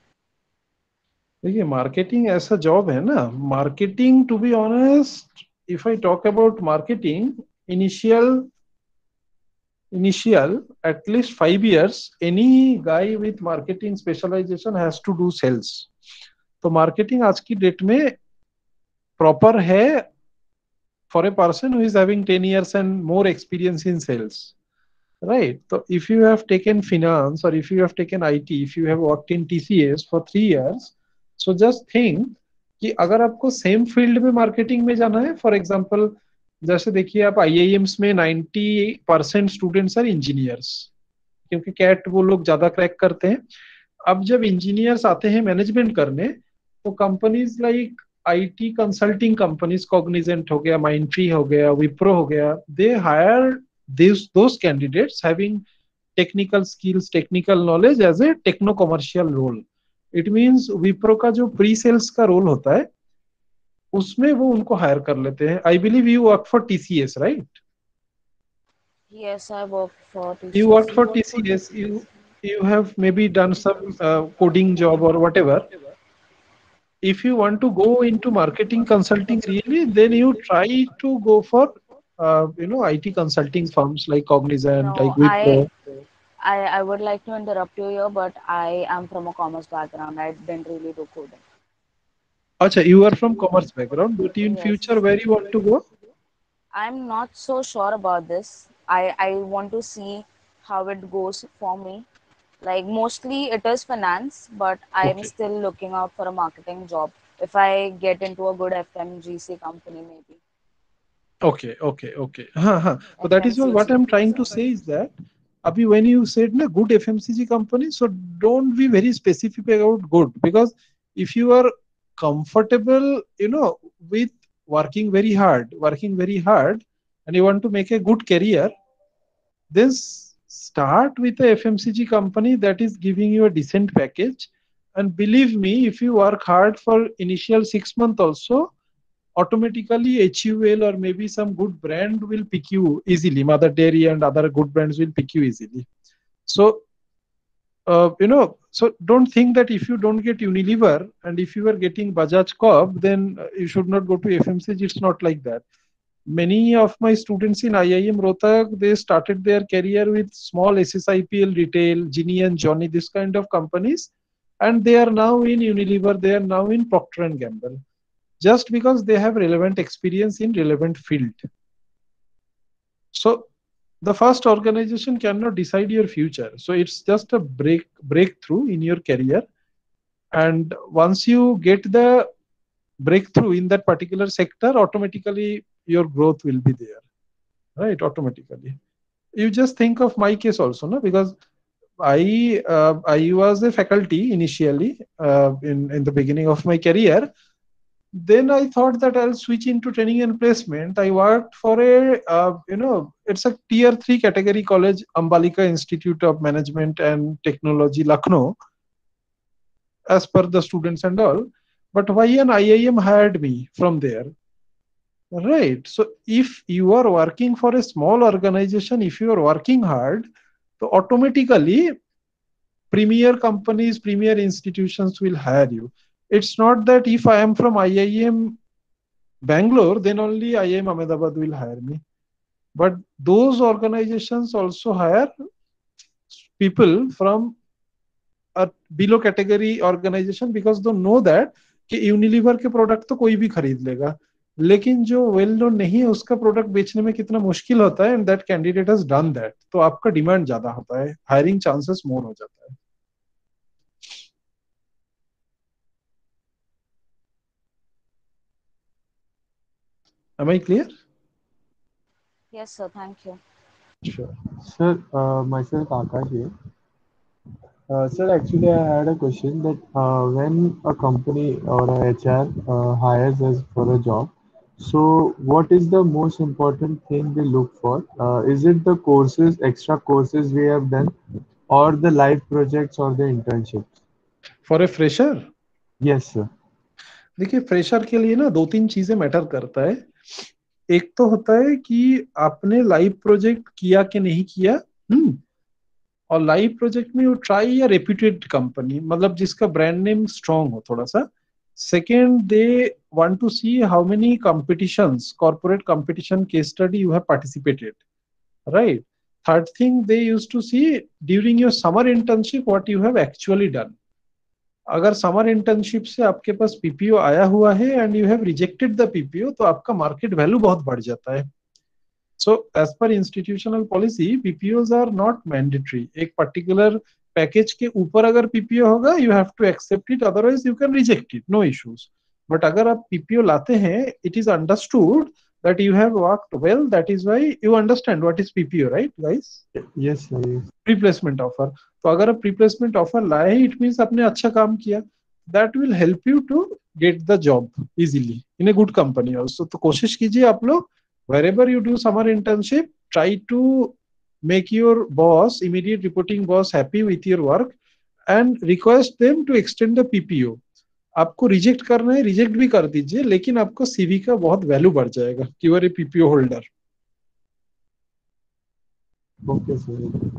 देखिए marketing ऐसा job है ना, marketing to be honest, if I talk about marketing, initial initial at least five years any guy with marketing specialization has to do sales. तो marketing आज की date में proper है for a person who is having ten years and more experience in sales, right? So if you have taken finance or if you have taken I T, if you have worked in T C S for three years, so just think कि अगर आपको same field में marketing में जाना है, for example जैसे देखिए आप आई आई एम्स में ninety percent students are engineers, क्योंकि कैट वो लोग ज्यादा क्रैक करते हैं. अब जब इंजीनियर्स आते हैं मैनेजमेंट करने, तो companies like IT consulting companies, Cognizant हो गया, माइंडट्री हो गया, विप्रो हो गया, they hire this those candidates having technical skills, technical knowledge as a techno commercial role. It means Wipro का जो प्री सेल्स का रोल होता है उसमें वो उनको हायर कर लेते हैं. I believe you work for TCS, right? Yes, I worked for You T C S. worked for T C S. You you have maybe done some uh, coding job or whatever. If you want to go into marketing consulting really, then you try to go for uh, you know I T consulting firms like Cognizant, like No, I, Wipro. I I would like to interrupt you here, but I am from a commerce background. I didn't really do coding. Acha, you are from commerce background, but in Yes. future where you want to go? I'm not so sure about this. I, I want to see how it goes for me. Like mostly it is finance, but I'm Okay. still looking out for a marketing job. If I get into a good F M G C company, maybe. Okay, okay, okay. Huh, huh. So that is all. What F M C G. I'm trying to say is that, Abhi, when you said na good F M C G company, so don't be very specific about good, because if you are comfortable, you know, with working very hard, working very hard, and you want to make a good career, then s- start with a F M C G company that is giving you a decent package. And believe me, if you work hard for initial six months also, automatically H U L or maybe some good brand will pick you easily. Mother Dairy and other good brands will pick you easily. So, uh, you know, so don't think that if you don't get Unilever and if you are getting Bajaj Corp, then uh, you should not go to F M C G. It's not like that. Many of my students in I I M Rohtak, they started their career with small S S I P L retail, Ginny and Johnny, this kind of companies, and they are now in Unilever. They are now in Procter and Gamble, just because they have relevant experience in relevant field. So the first organization cannot decide your future. So it's just a break breakthrough in your career. And once you get the breakthrough in that particular sector, automatically your growth will be there, right? Automatically. You just think of my case also, no? Because I uh, I was a faculty initially uh, in in the beginning of my career. Then I thought that I'll switch into training and placement. I worked for a, uh, you know, it's a tier three category college, Ambalika Institute of Management and Technology, Lucknow, as per the students and all. But why an I I M hired me from there? Right. So if you are working for a small organization, if you are working hard, so automatically premier companies, premier institutions will hire you. It's not that if I am from I I M Bangalore, then only I I M Ahmedabad will hire me. But those organizations also hire people from a below category organization, because they know that कि Unilever के product तो कोई भी खरीद लेगा, लेकिन जो well known नहीं है उसका प्रोडक्ट बेचने में कितना मुश्किल होता है, and that candidate has done that, तो आपका डिमांड ज्यादा होता है, हायरिंग चांसेस मोर हो जाता है. Am I clear? Yes, sir. Thank you. Sure. Sir, uh, myself Akash here. Uh, sir, actually, I had a question that uh, when a company or a H R uh, hires us for a job, so what is the most important thing they look for? Uh, is it the courses, extra courses we have done, or the live projects or the internships? For a fresher, Yes, sir. देखिए fresher के लिए ना दो तीन चीजें matter करता है. एक तो होता है कि आपने लाइव प्रोजेक्ट किया कि नहीं किया. हम्म और लाइव प्रोजेक्ट में you try a reputed company, मतलब जिसका ब्रांड नेम स्ट्रांग हो थोड़ा सा. Second, they want to see how many competitions, corporate competition case study you have participated, right. Third thing, they use to see during your summer internship what you have actually done. अगर summer internship से आपके पास PPO आया हुआ है and you have rejected the PPO, तो आपका market value बहुत बढ़ जाता है. So as per institutional policy, P P Os are not mandatory. एक particular package के ऊपर अगर P P O होगा, you have to accept it, otherwise you can reject it, no issues. But अगर आप P P O लाते हैं, it is understood that you have worked well. That is why you understand what is P P O, right, guys? Yes, sir. Yes. Replacement offer. तो अगर आप replacement offer लाए, it means आपने अच्छा काम किया. That will help you to get the job easily in a good company also. तो कोशिश कीजिए आप लोग, wherever you do summer internship, try to make your boss, immediate reporting boss, happy with your work and request them to extend the P P O. आपको reject करना है, reject भी कर दीजिए, लेकिन आपको सीवी का बहुत वैल्यू बढ़ जाएगा कि you are a PPO holder. Okay, sir.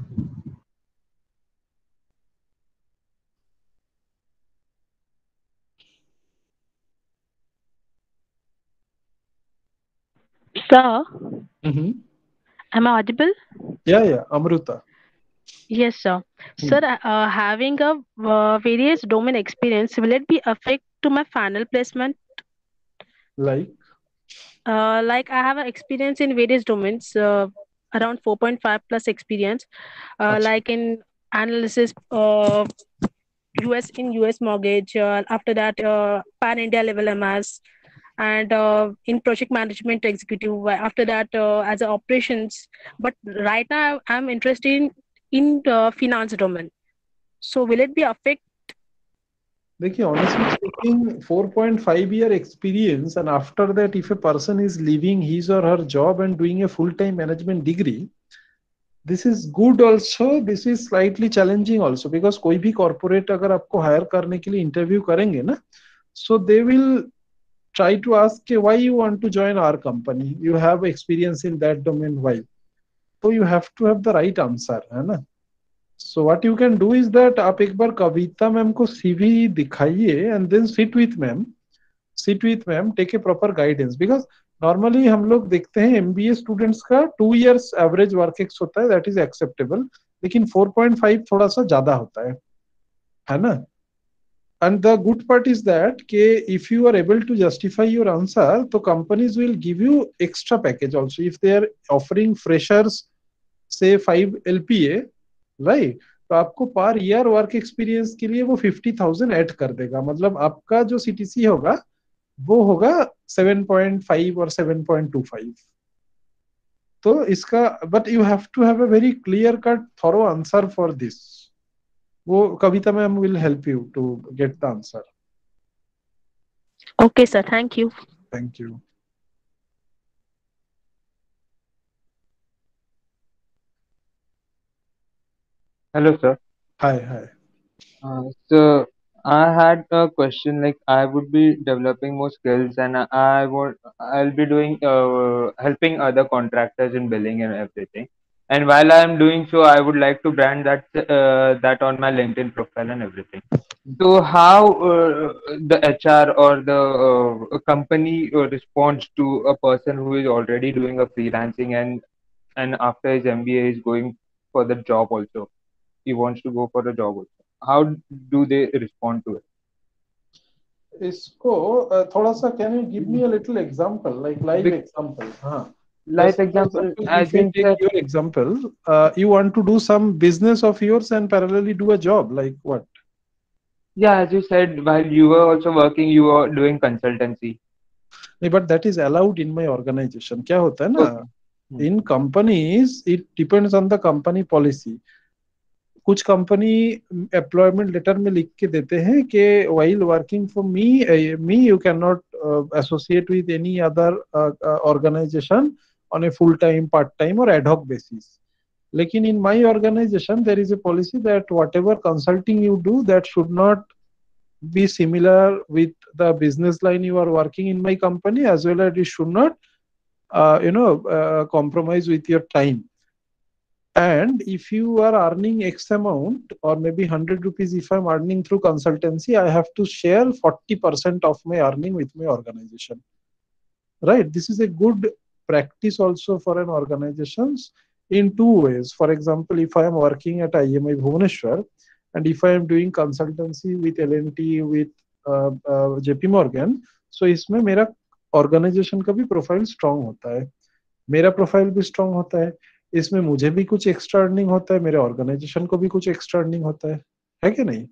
Sir, Mm-hmm. am I audible? Yeah, yeah, Amruta. Yes, sir. Hmm. Sir, uh, having a uh, various domain experience, will it be affect to my final placement? Like? Uh, like I have an experience in various domains, uh, around four point five plus experience, uh, Achha. like in analysis, uh, U S in U S mortgage. Uh, after that, uh, pan India level M S, and uh, in project management executive. uh, After that, uh, as a operations. But right now, I'm interested in in the finance domain. So will it be affect? देखिए honestly speaking, four point five year experience and after that if a person is leaving his or her job and doing a full time management degree, this is good also, this is slightly challenging also, because कोई भी corporate अगर आपको hire करने के लिए interview करेंगे ना, so they will try to ask why you want to join our company, you have experience in that domain, why. So you have to have the right answer, है ना. So what you can do is that आप एक बार Kavita ma'am को CV दिखाइए and then sit with ma'am, sit with ma'am, take a proper guidance, because normally हम लोग देखते हैं M B A students का two years average work ex होता है, that is acceptable, लेकिन four point five थोड़ा सा ज्यादा होता है, है ना. And the good part is that के if you are able to justify your answer, तो companies will give you extra package also if they are offering freshers say five L P A, right. तो आपको per year work experience के लिए वो fifty thousand add कर देगा, मतलब आपका जो सीटीसी होगा वो होगा सेवन पॉइंट फाइव और सेवन पॉइंट टू फाइव. तो इसका but you have to have a very clear cut thorough answer for this. वो Kavita ma'am will help you to get the answer. Okay, sir. Thank you. Thank you. Hello, sir. Hi, hi. Uh, so I had a question. Like I would be developing more skills, and I, I would I'll be doing uh, helping other contractors in billing and everything. And while I'm doing so, I would like to brand that uh, that on my LinkedIn profile and everything. So how uh, the H R or the uh, company uh, responds to a person who is already doing a freelancing and and after his M B A is going for the job also. He wants to go for a job also. How do they respond to it? इसको uh, थोड़ा सा can you give me a little example, like live example. हाँ, Like example, as if I in take that, your example, uh, you want to do some business of yours and parallelly do a job, like what? yeah, as you said, while you were also working, you were doing consultancy. नहीं, but that is allowed in my organization. क्या होता है ना, Okay. in companies it depends on the company policy. कुछ company employment letter में लिख के देते हैं कि while working for me uh, me you cannot uh, associate with any other uh, uh, organization on a full time, part time or ad hoc basis. लेकिन in my organization there is a policy that whatever consulting you do, that should not be similar with the business line you are working in my company, as well as it should not uh, you know uh, compromise with your time. And if you are earning X amount, or maybe one hundred rupees if I'm earning through consultancy, I have to share forty percent of my earning with my organization. Right? This is a good practice also for an organizations in two ways. For example, if I am working at I M I Bhubaneswar, and if I am doing consultancy with L and T, with uh, uh, J P Morgan, so इसमें मेरा organization का भी profile strong होता है, मेरा profile भी strong होता है, इसमें मुझे भी कुछ एक्स्ट्रा अर्निंग होता है, मेरे ऑर्गेनाइजेशन को भी कुछ एक्स्ट्रा अर्निंग होता है है कि नहीं?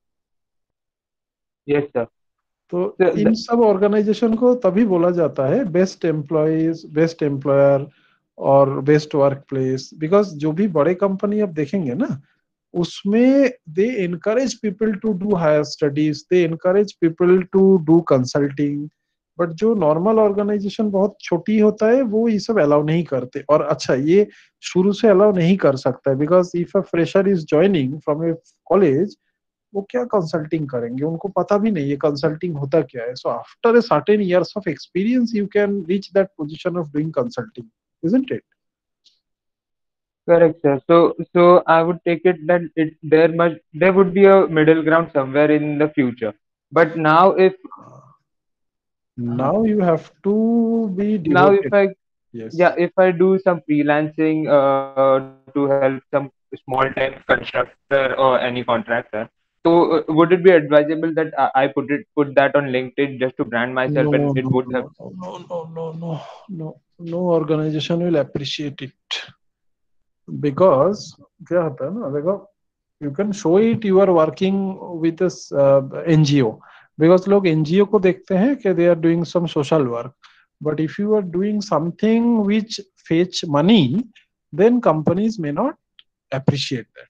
Yes sir. तो इन सब ऑर्गेनाइजेशन को तभी बोला जाता है बेस्ट एम्प्लॉयज, बेस्ट एम्प्लॉयर और बेस्ट वर्क प्लेस, बिकॉज जो भी बड़े कंपनी आप देखेंगे ना, उसमें they encourage people to do higher studies, they encourage people to do consulting, but जो नॉर्मल ऑर्गेनाइजेशन बहुत छोटी होता है वो ये सब अलाउ नहीं करते. और अच्छा, ये शुरू से अलाउ नहीं कर सकता है, because if a fresher is joining from a college, वो क्या कंसल्टिंग करेंगे, उनको पता भी नहीं है कंसल्टिंग होता क्या है. So after a certain years of experience you can reach that position of doing consulting, isn't it? Correct, sir. So, so I would take it that it there must there would be a middle ground somewhere in the future. But now, if now you have to be devoted. now if I yes yeah if I do some freelancing uh, to help some small time constructor or any contractor, so uh, would it be advisable that I, I put it put that on LinkedIn just to brand myself, no, and it no, would no, have no, no, no, no, no, no organization will appreciate it, because क्या होता है ना, देखो, you can show it you are working with a uh, N G O, because लोग N G O को देखते हैं कि they are doing some social work, but if you are doing something which fetch money, then companies may not appreciate that.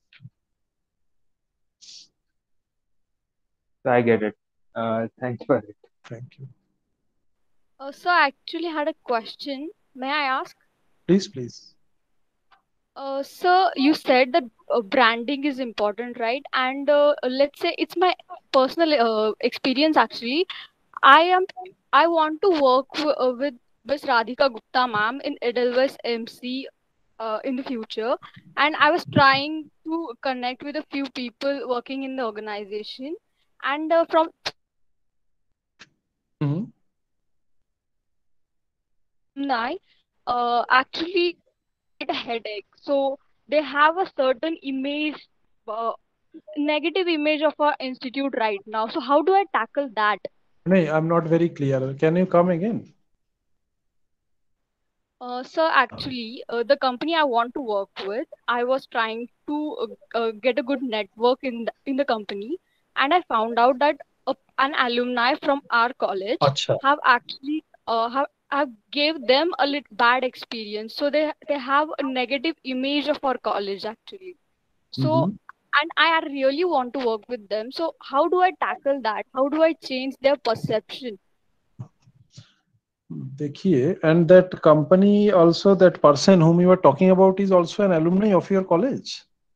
I get it. Uh, thanks for it. Thank you. Uh, so I actually had a question. May I ask? Please, please. Uh, so you said that uh, branding is important, right? And uh, let's say it's my personal uh, experience actually. I am I want to work w- uh, with Miss Radhika Gupta ma'am in Edelweiss M C uh, in the future, and I was trying to connect with a few people working in the organization, and uh, from Mhm. alumni uh, actually get a headache. So they have a certain image, uh, negative image of our institute right now. So how do I tackle that? No, I'm not very clear. Can you come again? Uh, so actually, uh, the company I want to work with, I was trying to uh, uh, get a good network in the, in the company, and I found out that uh, an alumni from our college Acha. have actually uh, have have gave them a little bad experience. So they they have a negative image of our college actually. So Mhm. and I really want to work with them. So how do I tackle that? How do I change their perception? देखिए, and that company also, that person whom you are talking about is also an alumni of your college.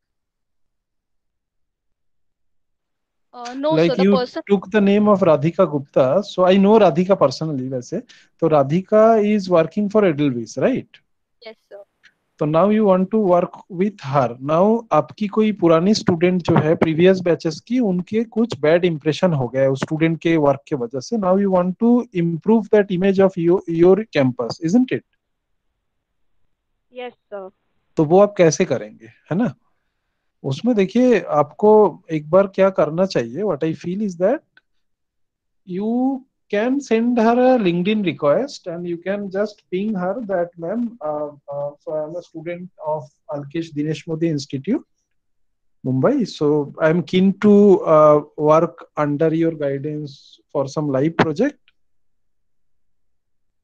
Uh, no, Like sir. The you person. took the name of Radhika Gupta, so I know Radhika personally. वैसे तो Radhika is working for Edelweiss, right? Yes, sir. तो now you want to work with her. Now आपकी कोई पुरानी student जो है previous batches की, उनके कुछ बैड इंप्रेशन हो गया है उस स्टूडेंट के वर्क के वजह से. Now you want to improve that image of your your campus, isn't it? Yes, sir. तो वो आप कैसे करेंगे, है ना? उसमें देखिए, आपको एक बार क्या करना चाहिए, what I feel is that you can send her a LinkedIn request and you can just ping her that, ma'am, uh, uh, so I am a student of Alkesh Dinesh Modi Institute, Mumbai. So I am keen to uh, work under your guidance for some live project.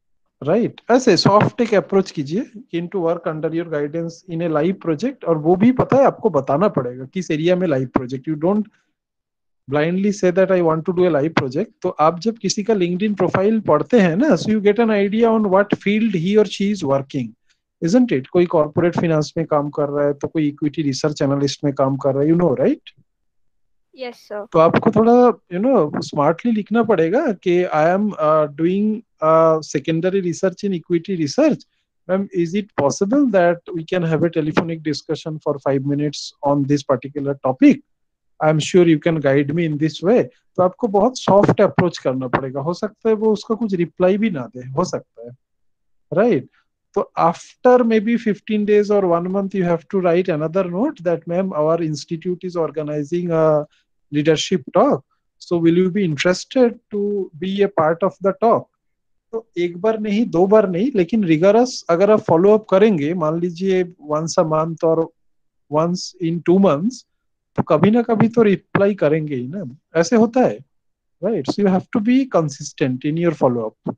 Right right. ऐसे soft एक approach कीजिए in to work under your guidance in a live project, और वो भी पता है आपको बताना पड़ेगा किस एरिया में live project. You don't blindly say that I want to do a live project. तो आप जब किसी का लिंक्डइन प्रोफाइल पढ़ते हैं ना, so you get an idea on what field he और she is working, isn't it. कोई कॉर्पोरेट फाइनेंस में काम कर रहा है तो कोई इक्विटी रिसर्च एनालिस्ट में काम कर रहा है, you know right. Yes, sir. तो आपको थोड़ा यू नो स्मार्टली लिखना पड़ेगा कि I am doing secondary research in equity research. Ma'am, is it possible that we can have a telephonic discussion for five minutes on this particular topic? I'm sure you can guide me in this way. तो आपको बहुत soft approach करना पड़ेगा. हो सकता है वो उसका कुछ रिप्लाई भी ना दे, हो सकता है, राइट right? तो after maybe fifteen days or one month you have to write another note that ma'am our institute is organizing a leadership talk, so will you be interested to be a part of the talk? तो एक बार नहीं, दो बार नहीं, लेकिन rigorous अगर आप follow up करेंगे, मान लीजिए वंस अ मंथ और वंस इन टू मंथ्स, तो कभी ना कभी तो रिप्लाई करेंगे ही ना. ऐसे होता है, right. So you have to be consistent in your follow up.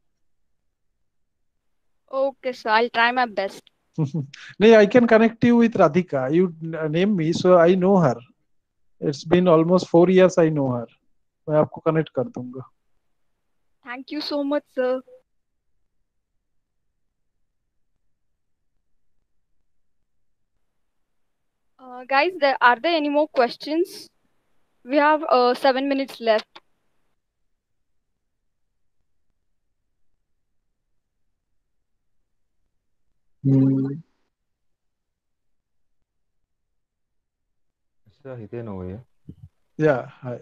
Okay, sir. I'll try my best. नहीं, I can connect you with Radhika. You name me, so I know her. It's been almost four years I know her. मैं आपको connect कर दूंगा. Thank you so much, sir. Uh, guys, there are there any more questions? We have uh, seven minutes left. Hmm. Sir, Hiten over here. Yeah, hi.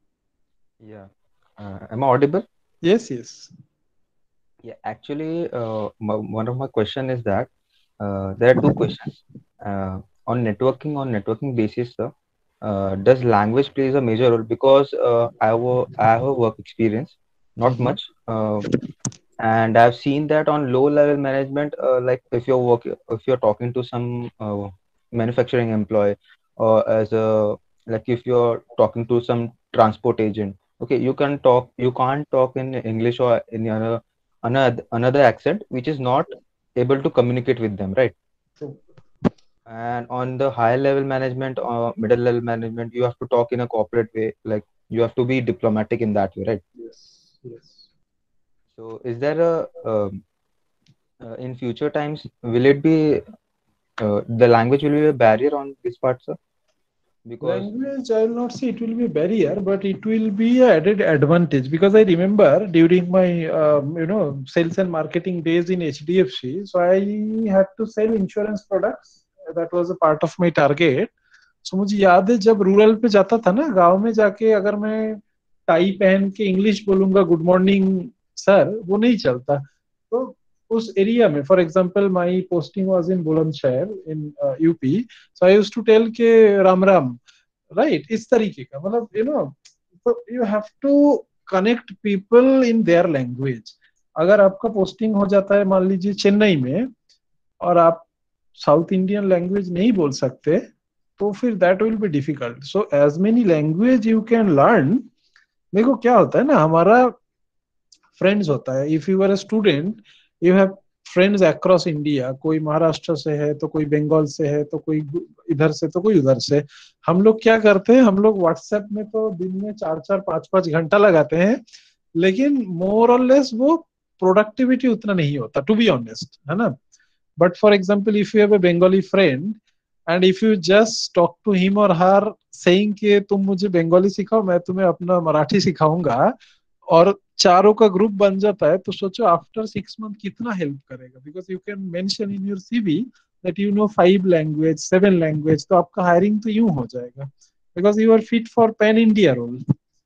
Yeah. Uh, am I audible? Yes, yes. Yeah, actually, uh, my, one of my question is that uh, there are two questions. Uh, on networking, on networking basis, sir, uh, does language plays a major role? Because uh, I have a, I have a work experience, not Mhm. much, uh, and I've seen that on low level management, uh, like if you're working, if you're talking to some uh, manufacturing employee, or as a like if you're talking to some transport agent, okay, you can talk, you can't talk in English or any other another another accent which is not able to communicate with them, right? True. And on the higher level management or middle level management, you have to talk in a corporate way, like you have to be diplomatic in that way, right? Yes, yes. So is there a um, uh, in future times will it be uh, the language will be a barrier on this part, sir? Because Language, I will not say it will be a barrier, but it will be a added advantage, because I remember during my um, you know sales and marketing days in H D F C, so I had to sell insurance products. That was a part of my target. So मुझे याद है जब rural पे जाता था ना, गांव में जाके अगर मैं टाई पहन के इंग्लिश बोलूंगा गुड मॉर्निंग सर, वो नहीं चलता. तो उस एरिया में, for example my posting was in Bulandshahr in UP, so I used to tell के राम राम, राइट, इस तरीके का, मतलब यू नो, तो you have to connect people in their language. अगर आपका पोस्टिंग हो जाता है मान लीजिए चेन्नई में, और आप साउथ इंडियन लैंग्वेज नहीं बोल सकते, तो फिर that will be difficult. So as many language you can learn. देखो क्या होता है ना, हमारा फ्रेंड्स होता है. If you are a student, you have friends across India. कोई महाराष्ट्र से है, तो कोई बंगाल से है, तो कोई इधर से, तो कोई उधर से. हम लोग क्या करते हैं, हम लोग व्हाट्सएप में तो दिन में चार चार पांच पांच घंटा लगाते हैं, लेकिन मोर और लेस वो प्रोडक्टिविटी उतना नहीं होता, टू बी ऑनेस्ट, है ना. But for example, if you have a Bengali friend and if you just talk to him और हर सेइंग कि तुम मुझे बंगाली सिखाओ, मैं तुम्हें अपना मराठी सिखाऊंगा, और चारों का ग्रुप बन जाता है, तो सोचो आफ्टर सिक्स मंथ कितना हेल्प करेगा. Because you can mention in your CV that you know five language, seven language, तो आपका हायरिंग तो यूं हो जाएगा, because you are fit for pan India role,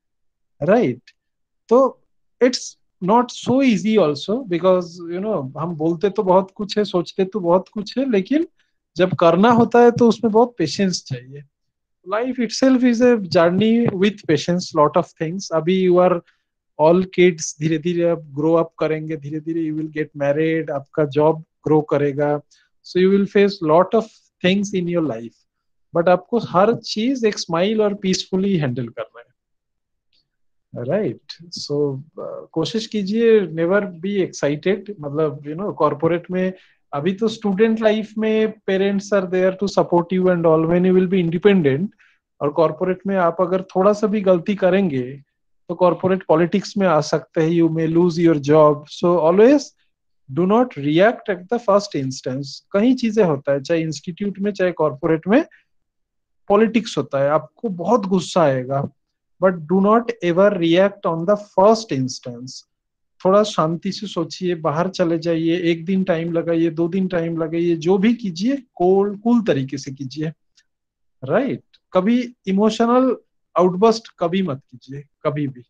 right. तो it's not so easy also, because you know हम बोलते तो बहुत कुछ है, सोचते तो बहुत कुछ है, लेकिन जब करना होता है तो उसमें बहुत पेशेंस चाहिए. Life itself is a journey with patience, lot of things. अभी यू आर ऑल किड्स, धीरे धीरे आप ग्रो अप करेंगे, धीरे धीरे यू विल गेट मैरिड, आपका जॉब ग्रो करेगा, so you will face lot of things in your life. But आपको हर चीज एक स्माइल और पीसफुली हैंडल करना है. राइट सो कोशिश कीजिए नेवर बी एक्साइटेड, मतलब यू नो कॉर्पोरेट में अभी तो स्टूडेंट लाइफ में parents are there to support you and all, when you will be independent और कॉर्पोरेट में आप अगर थोड़ा सा भी गलती करेंगे तो कॉर्पोरेट पॉलिटिक्स में आ सकते हैं, you may lose your job. So always do not react at the first instance. कई चीजें होता है, चाहे इंस्टीट्यूट में चाहे कॉर्पोरेट में पॉलिटिक्स होता है, आपको बहुत गुस्सा आएगा, but do not ever react on the first instance. थोड़ा शांति से सोचिए, बाहर चले जाइए, एक दिन टाइम लगाइए, दो दिन टाइम लगाइए, जो भी कीजिए कोल कूल तरीके से कीजिए। Right right? कभी इमोशनल आउटबर्स्ट कभी मत कीजिए, कभी भी।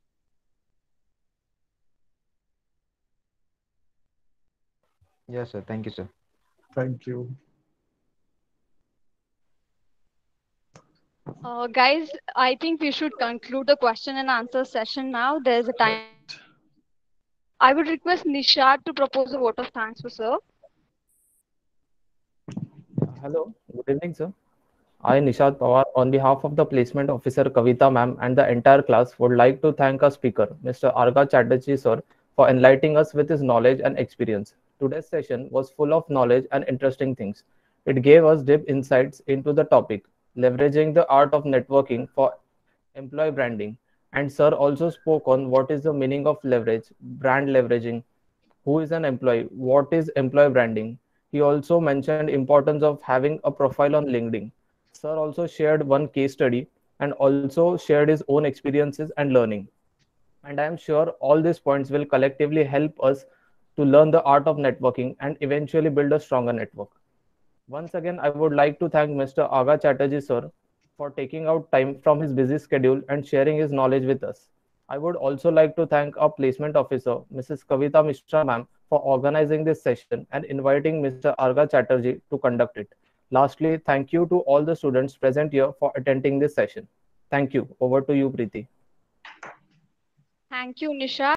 Yes, sir. Thank you, sir. Thank you. Uh, guys, I think we should conclude the question and answer session now. There's a time. I would request Nishad to propose a vote of thanks for sir. Hello, good evening, sir. I, Nishad Pawar, on behalf of the placement officer Kavita ma'am and the entire class, would like to thank our speaker, Mister Arga Chatterjee sir, for enlightening us with his knowledge and experience. Today's session was full of knowledge and interesting things. It gave us deep insights into the topic, leveraging the art of networking for employee branding. And sir also spoke on what is the meaning of leverage, brand leveraging, who is an employee, what is employee branding. He also mentioned importance of having a profile on LinkedIn. Sir also shared one case study and also shared his own experiences and learning. And I am sure all these points will collectively help us to learn the art of networking and eventually build a stronger network. Once again, I would like to thank Mister Aga Chatterjee sir for taking out time from his busy schedule and sharing his knowledge with us. I would also like to thank our placement officer, Missus Kavita Mishra ma'am, for organizing this session and inviting Mister Arga Chatterjee to conduct it. Lastly, thank you to all the students present here for attending this session. Thank you. Over to you, Preeti. Thank you, Nishad.